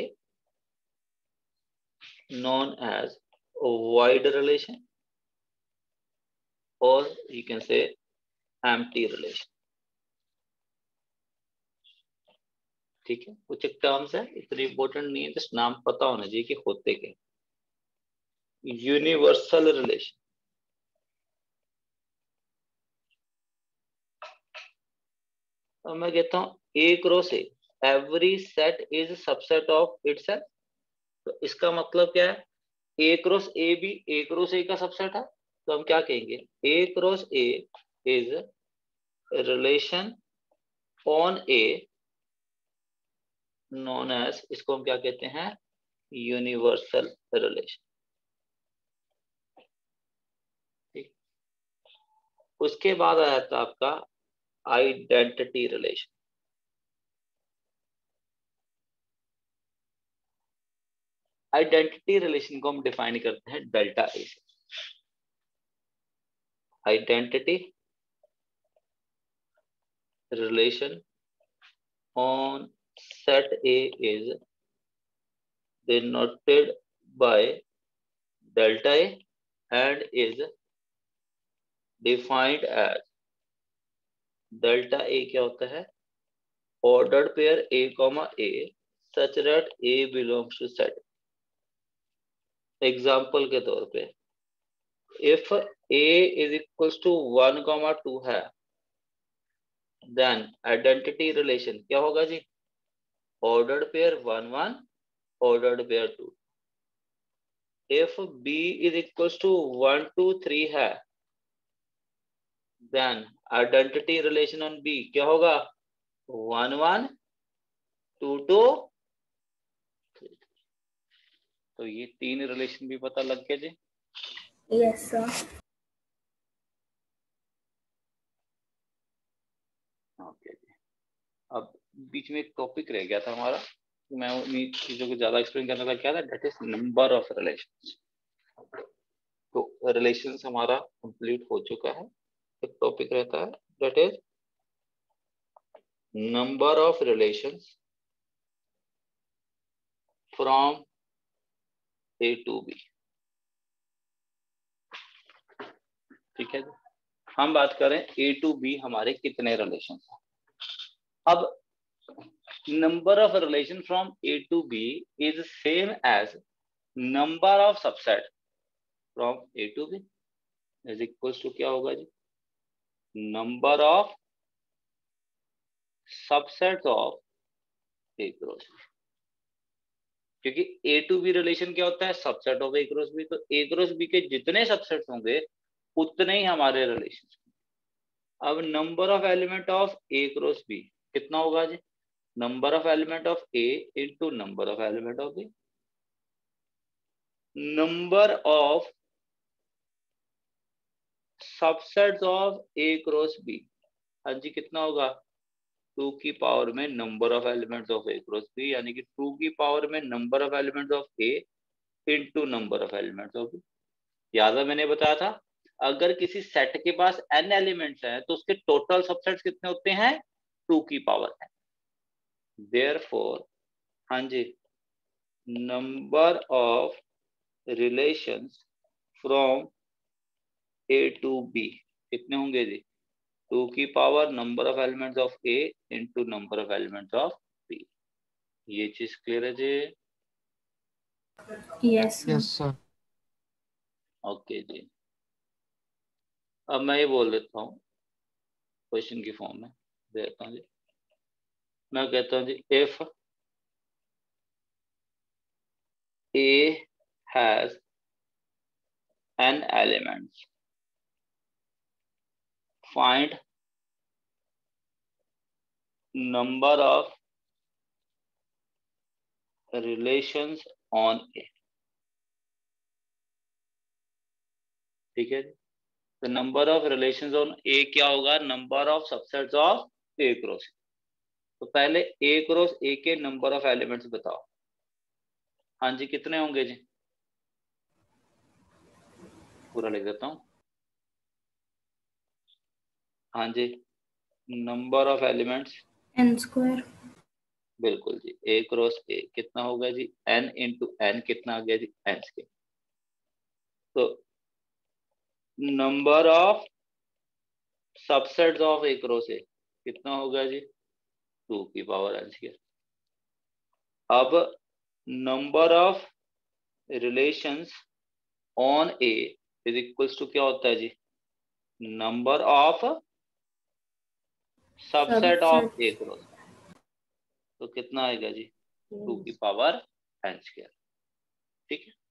known as a void relation, or you can say empty relation. ठीक है, कुछ एक टर्म्स है, इतनी इंपॉर्टेंट नहीं है, जस्ट नाम पता होना चाहिए कि होते क्या। यूनिवर्सल रिलेशन, तो मैं कहता हूं A cross A every set is subset of itself. तो इसका मतलब क्या है, ए क्रॉस ए भी ए क्रॉस ए का सबसेट है, तो हम क्या कहेंगे, A cross A is relation on A known as, इसको हम क्या कहते हैं, यूनिवर्सल रिलेशन। ठीक, उसके बाद आया था आपका आइडेंटिटी रिलेशन। आइडेंटिटी रिलेशन को हम डिफाइन करते हैं डेल्टा ए से। Identity relation on set A is denoted by delta A and is defined as, delta A क्या होता है, ordered pair A comma A such that A belongs to set। Example के तौर पे if A is equals to one comma two है, then identity relation क्या होगा जी, ordered pair one one ordered pair two। if B is equals to one two three है, then identity relation on B क्या होगा, one one two two three। तो ये तीन relation भी पता लग गया जी। Yes sir. ओके जी, अब बीच में एक टॉपिक रह गया था हमारा, मैं उन्हीं चीजों को ज्यादा एक्सप्लेन करने का क्या था, that is number of relations. तो रिलेशंस हमारा कंप्लीट हो चुका है, एक टॉपिक रहता है that is number of relations from A to B. ठीक है जी, हम बात करें ए टू बी हमारे कितने रिलेशन हैं। अब number of relation from A to B is same as number of subset from A to B is equals to क्या होगा जी, number of subsets of A cross B। क्योंकि A to B रिलेशन क्या होता है, subset of A cross B। तो A cross B के जितने सबसेट्स होंगे उतने ही हमारे रिलेशन। अब number of element of A cross B कितना होगा जी, number of element of A into number of element of B। number of subsets of A cross B, हाँ जी कितना होगा, टू की पावर में number of elements of A cross B, यानी कि टू की पावर में number of elements of A into number of elements of B। याद है मैंने बताया था, अगर किसी सेट के पास n एलिमेंट्स हैं तो उसके टोटल सबसेट्स कितने होते हैं, टू की पावर है। Therefore, हाँ जी, number of relations from A to B कितने होंगे जी, टू की power number of elements of A into number of elements of B। ये चीज क्लियर है जी? Yes yes sir. ओके जी, अब मैं ये बोल देता हूँ क्वेश्चन की फॉर्म में देता हूँ जी। मैं कहता हूँ जी, if A has n elements, find number of relations on A। ठीक है जी, तो number of relations on A क्या होगा, number of subsets of A cross. तो पहले ए क्रॉस ए के नंबर ऑफ एलिमेंट्स बताओ, हाँ जी कितने होंगे जी, पूरा लिख देता हूं, हाँ जी, number of elements n square. बिल्कुल जी, ए क्रॉस ए कितना होगा जी, एन इंटू एन कितना आ गया जी, एन स्क्वायर। तो number of subsets of A cross A कितना होगा जी, टू की पावर एन स्क्वायर। अब number of relations on A is equals to क्या होता है जी, number of subset of A cross, तो कितना आएगा जी, टू की पावर एन स्क्वायर। ठीक है,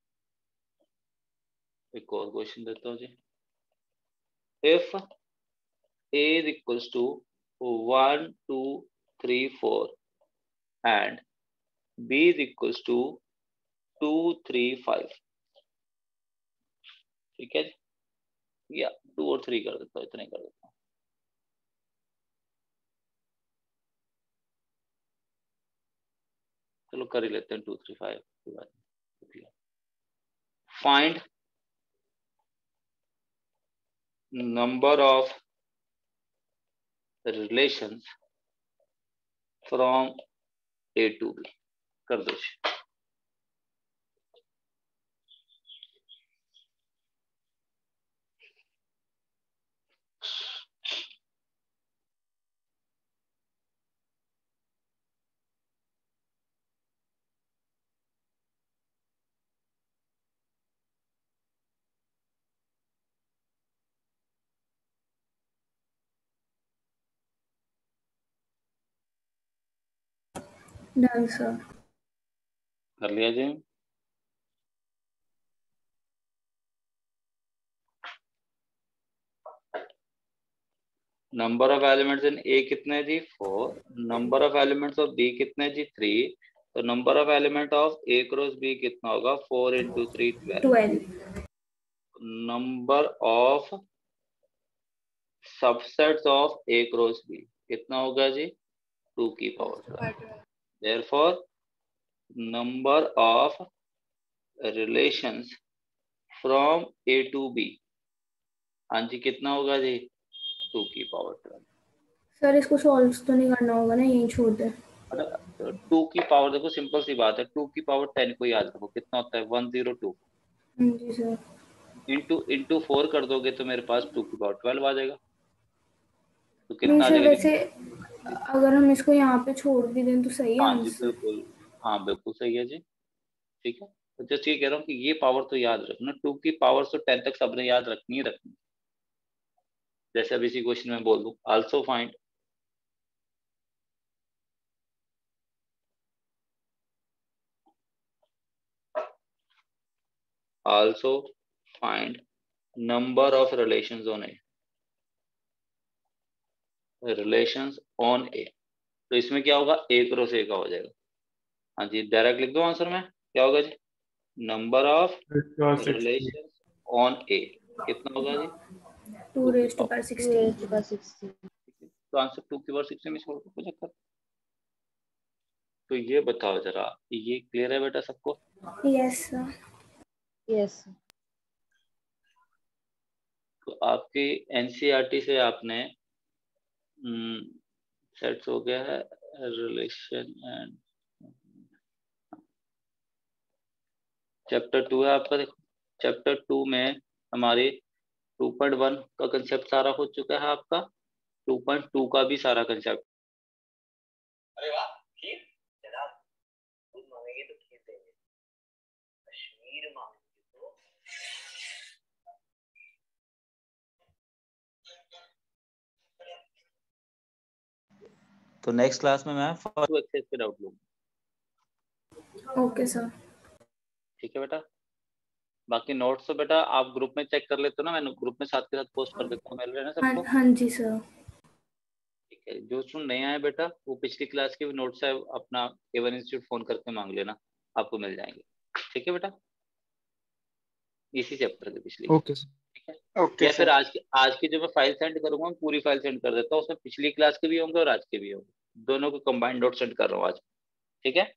एक और क्वेश्चन देता हूँ जी। If a is equals to one, two, three, four and b is equals to two, three, five, ठीक है, या टू और थ्री कर देता हूँ, इतना ही कर देता हूँ। चलो कर ही लेते हैं, टू थ्री फाइव की बात। Find number of relations from A to B, कर दो। Done sir. कर लिया जी। Number of elements in A कितने हैं जी, four. Number of elements of B कितने हैं जी, थ्री। तो number of element of A cross B कितना होगा, four into three twelve. Number of subsets of A cross B कितना होगा जी, टू की power. Therefore number of relations from A to B, हाँ जी कितना होगा जी, टू की पावर ट्वेल्व। सर इसको सॉल्व तो नहीं करना होगा ना, यही छोड़ दे। टू की पावर देखो सिंपल सी बात है, टू की पावर टेन को याद रखो कितना होता है, वन जीरो टू। जी सर। इंटू इंटू फोर कर दोगे तो मेरे पास टू की पावर ट्वेल्व आ जाएगा। तो नहीं कितना आ सर, जाएगा जी? वैसे अगर हम इसको यहाँ पे छोड़ भी दें तो सही है हाँ जी आंसर। बिल्कुल, हाँ बिल्कुल सही है जी। ठीक है, तो जस्ट ये कह रहा हूँ कि ये पावर तो याद रखना, टू की पावर तो टेन तक सबने याद रखनी ही रखनी। जैसे अब इसी क्वेश्चन में बोल दूं, also find also find number of relations on A, relations on A। तो इसमें क्या होगा, A क्रॉस A का हो जाएगा। हाँ जी डायरेक्ट लिख दो आंसर में, क्या होगा जी, number of relations on A कितना होगा जी, two raise to power sixteen. तो आंसर टू की पावर सिक्सटीन में छोड़ दो, कुछ चक्कर। तो ये बताओ जरा, ये क्लियर है बेटा सबको? Yes sir. यस। तो आपकी एनसीईआरटी से आपने सेट्स हो गया है रिलेशन एंड चैप्टर टू है आपका। देखो चैप्टर टू में हमारे टू पॉइंट वन का कंसेप्ट सारा हो चुका है आपका, टू पॉइंट टू का भी सारा कंसेप्ट। अरे वाह, खीर जनाब, दूध मांगेंगे तो खीर देंगे, कश्मीर मांगेंगे तो। तो नेक्स्ट क्लास में मैं फर्स्ट एक्सेस पे डाउट लूंगा। Okay sir. ठीक है बेटा, बाकी नोट्स तो बेटा आप ग्रुप में चेक कर लेते हो ना, मैं ग्रुप में साथ के साथ पोस्ट कर देता हूँ, मिल रहे हैं ना सबको? हाँ जी सर। ठीक है, जो स्टूडेंट नए आए बेटा वो पिछली क्लास के भी नोट्स है अपना एवन इंस्टीट्यूट फोन करके मांग लेना, आपको मिल जाएंगे। ठीक है बेटा, इसी चैप्टर के पिछली। Okay sir. ठीक है, ओके या फिर सर। आज की आज की जो मैं फाइल सेंड करूंगा मैं पूरी फाइल सेंड कर देता हूँ, उसमें पिछली क्लास के भी होंगे और आज के भी होंगे, दोनों को कंबाइंड नोट सेंड कर रहा हूँ आज। ठीक है,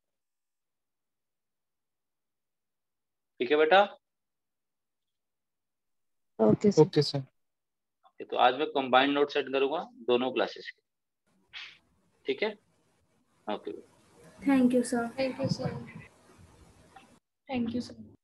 ठीक है बेटा। Okay sir. Okay sir. Okay, तो आज मैं कंबाइंड नोट सेट करूंगा दोनों क्लासेस के, ठीक है। Okay, thank you sir. Thank you sir. Thank you sir.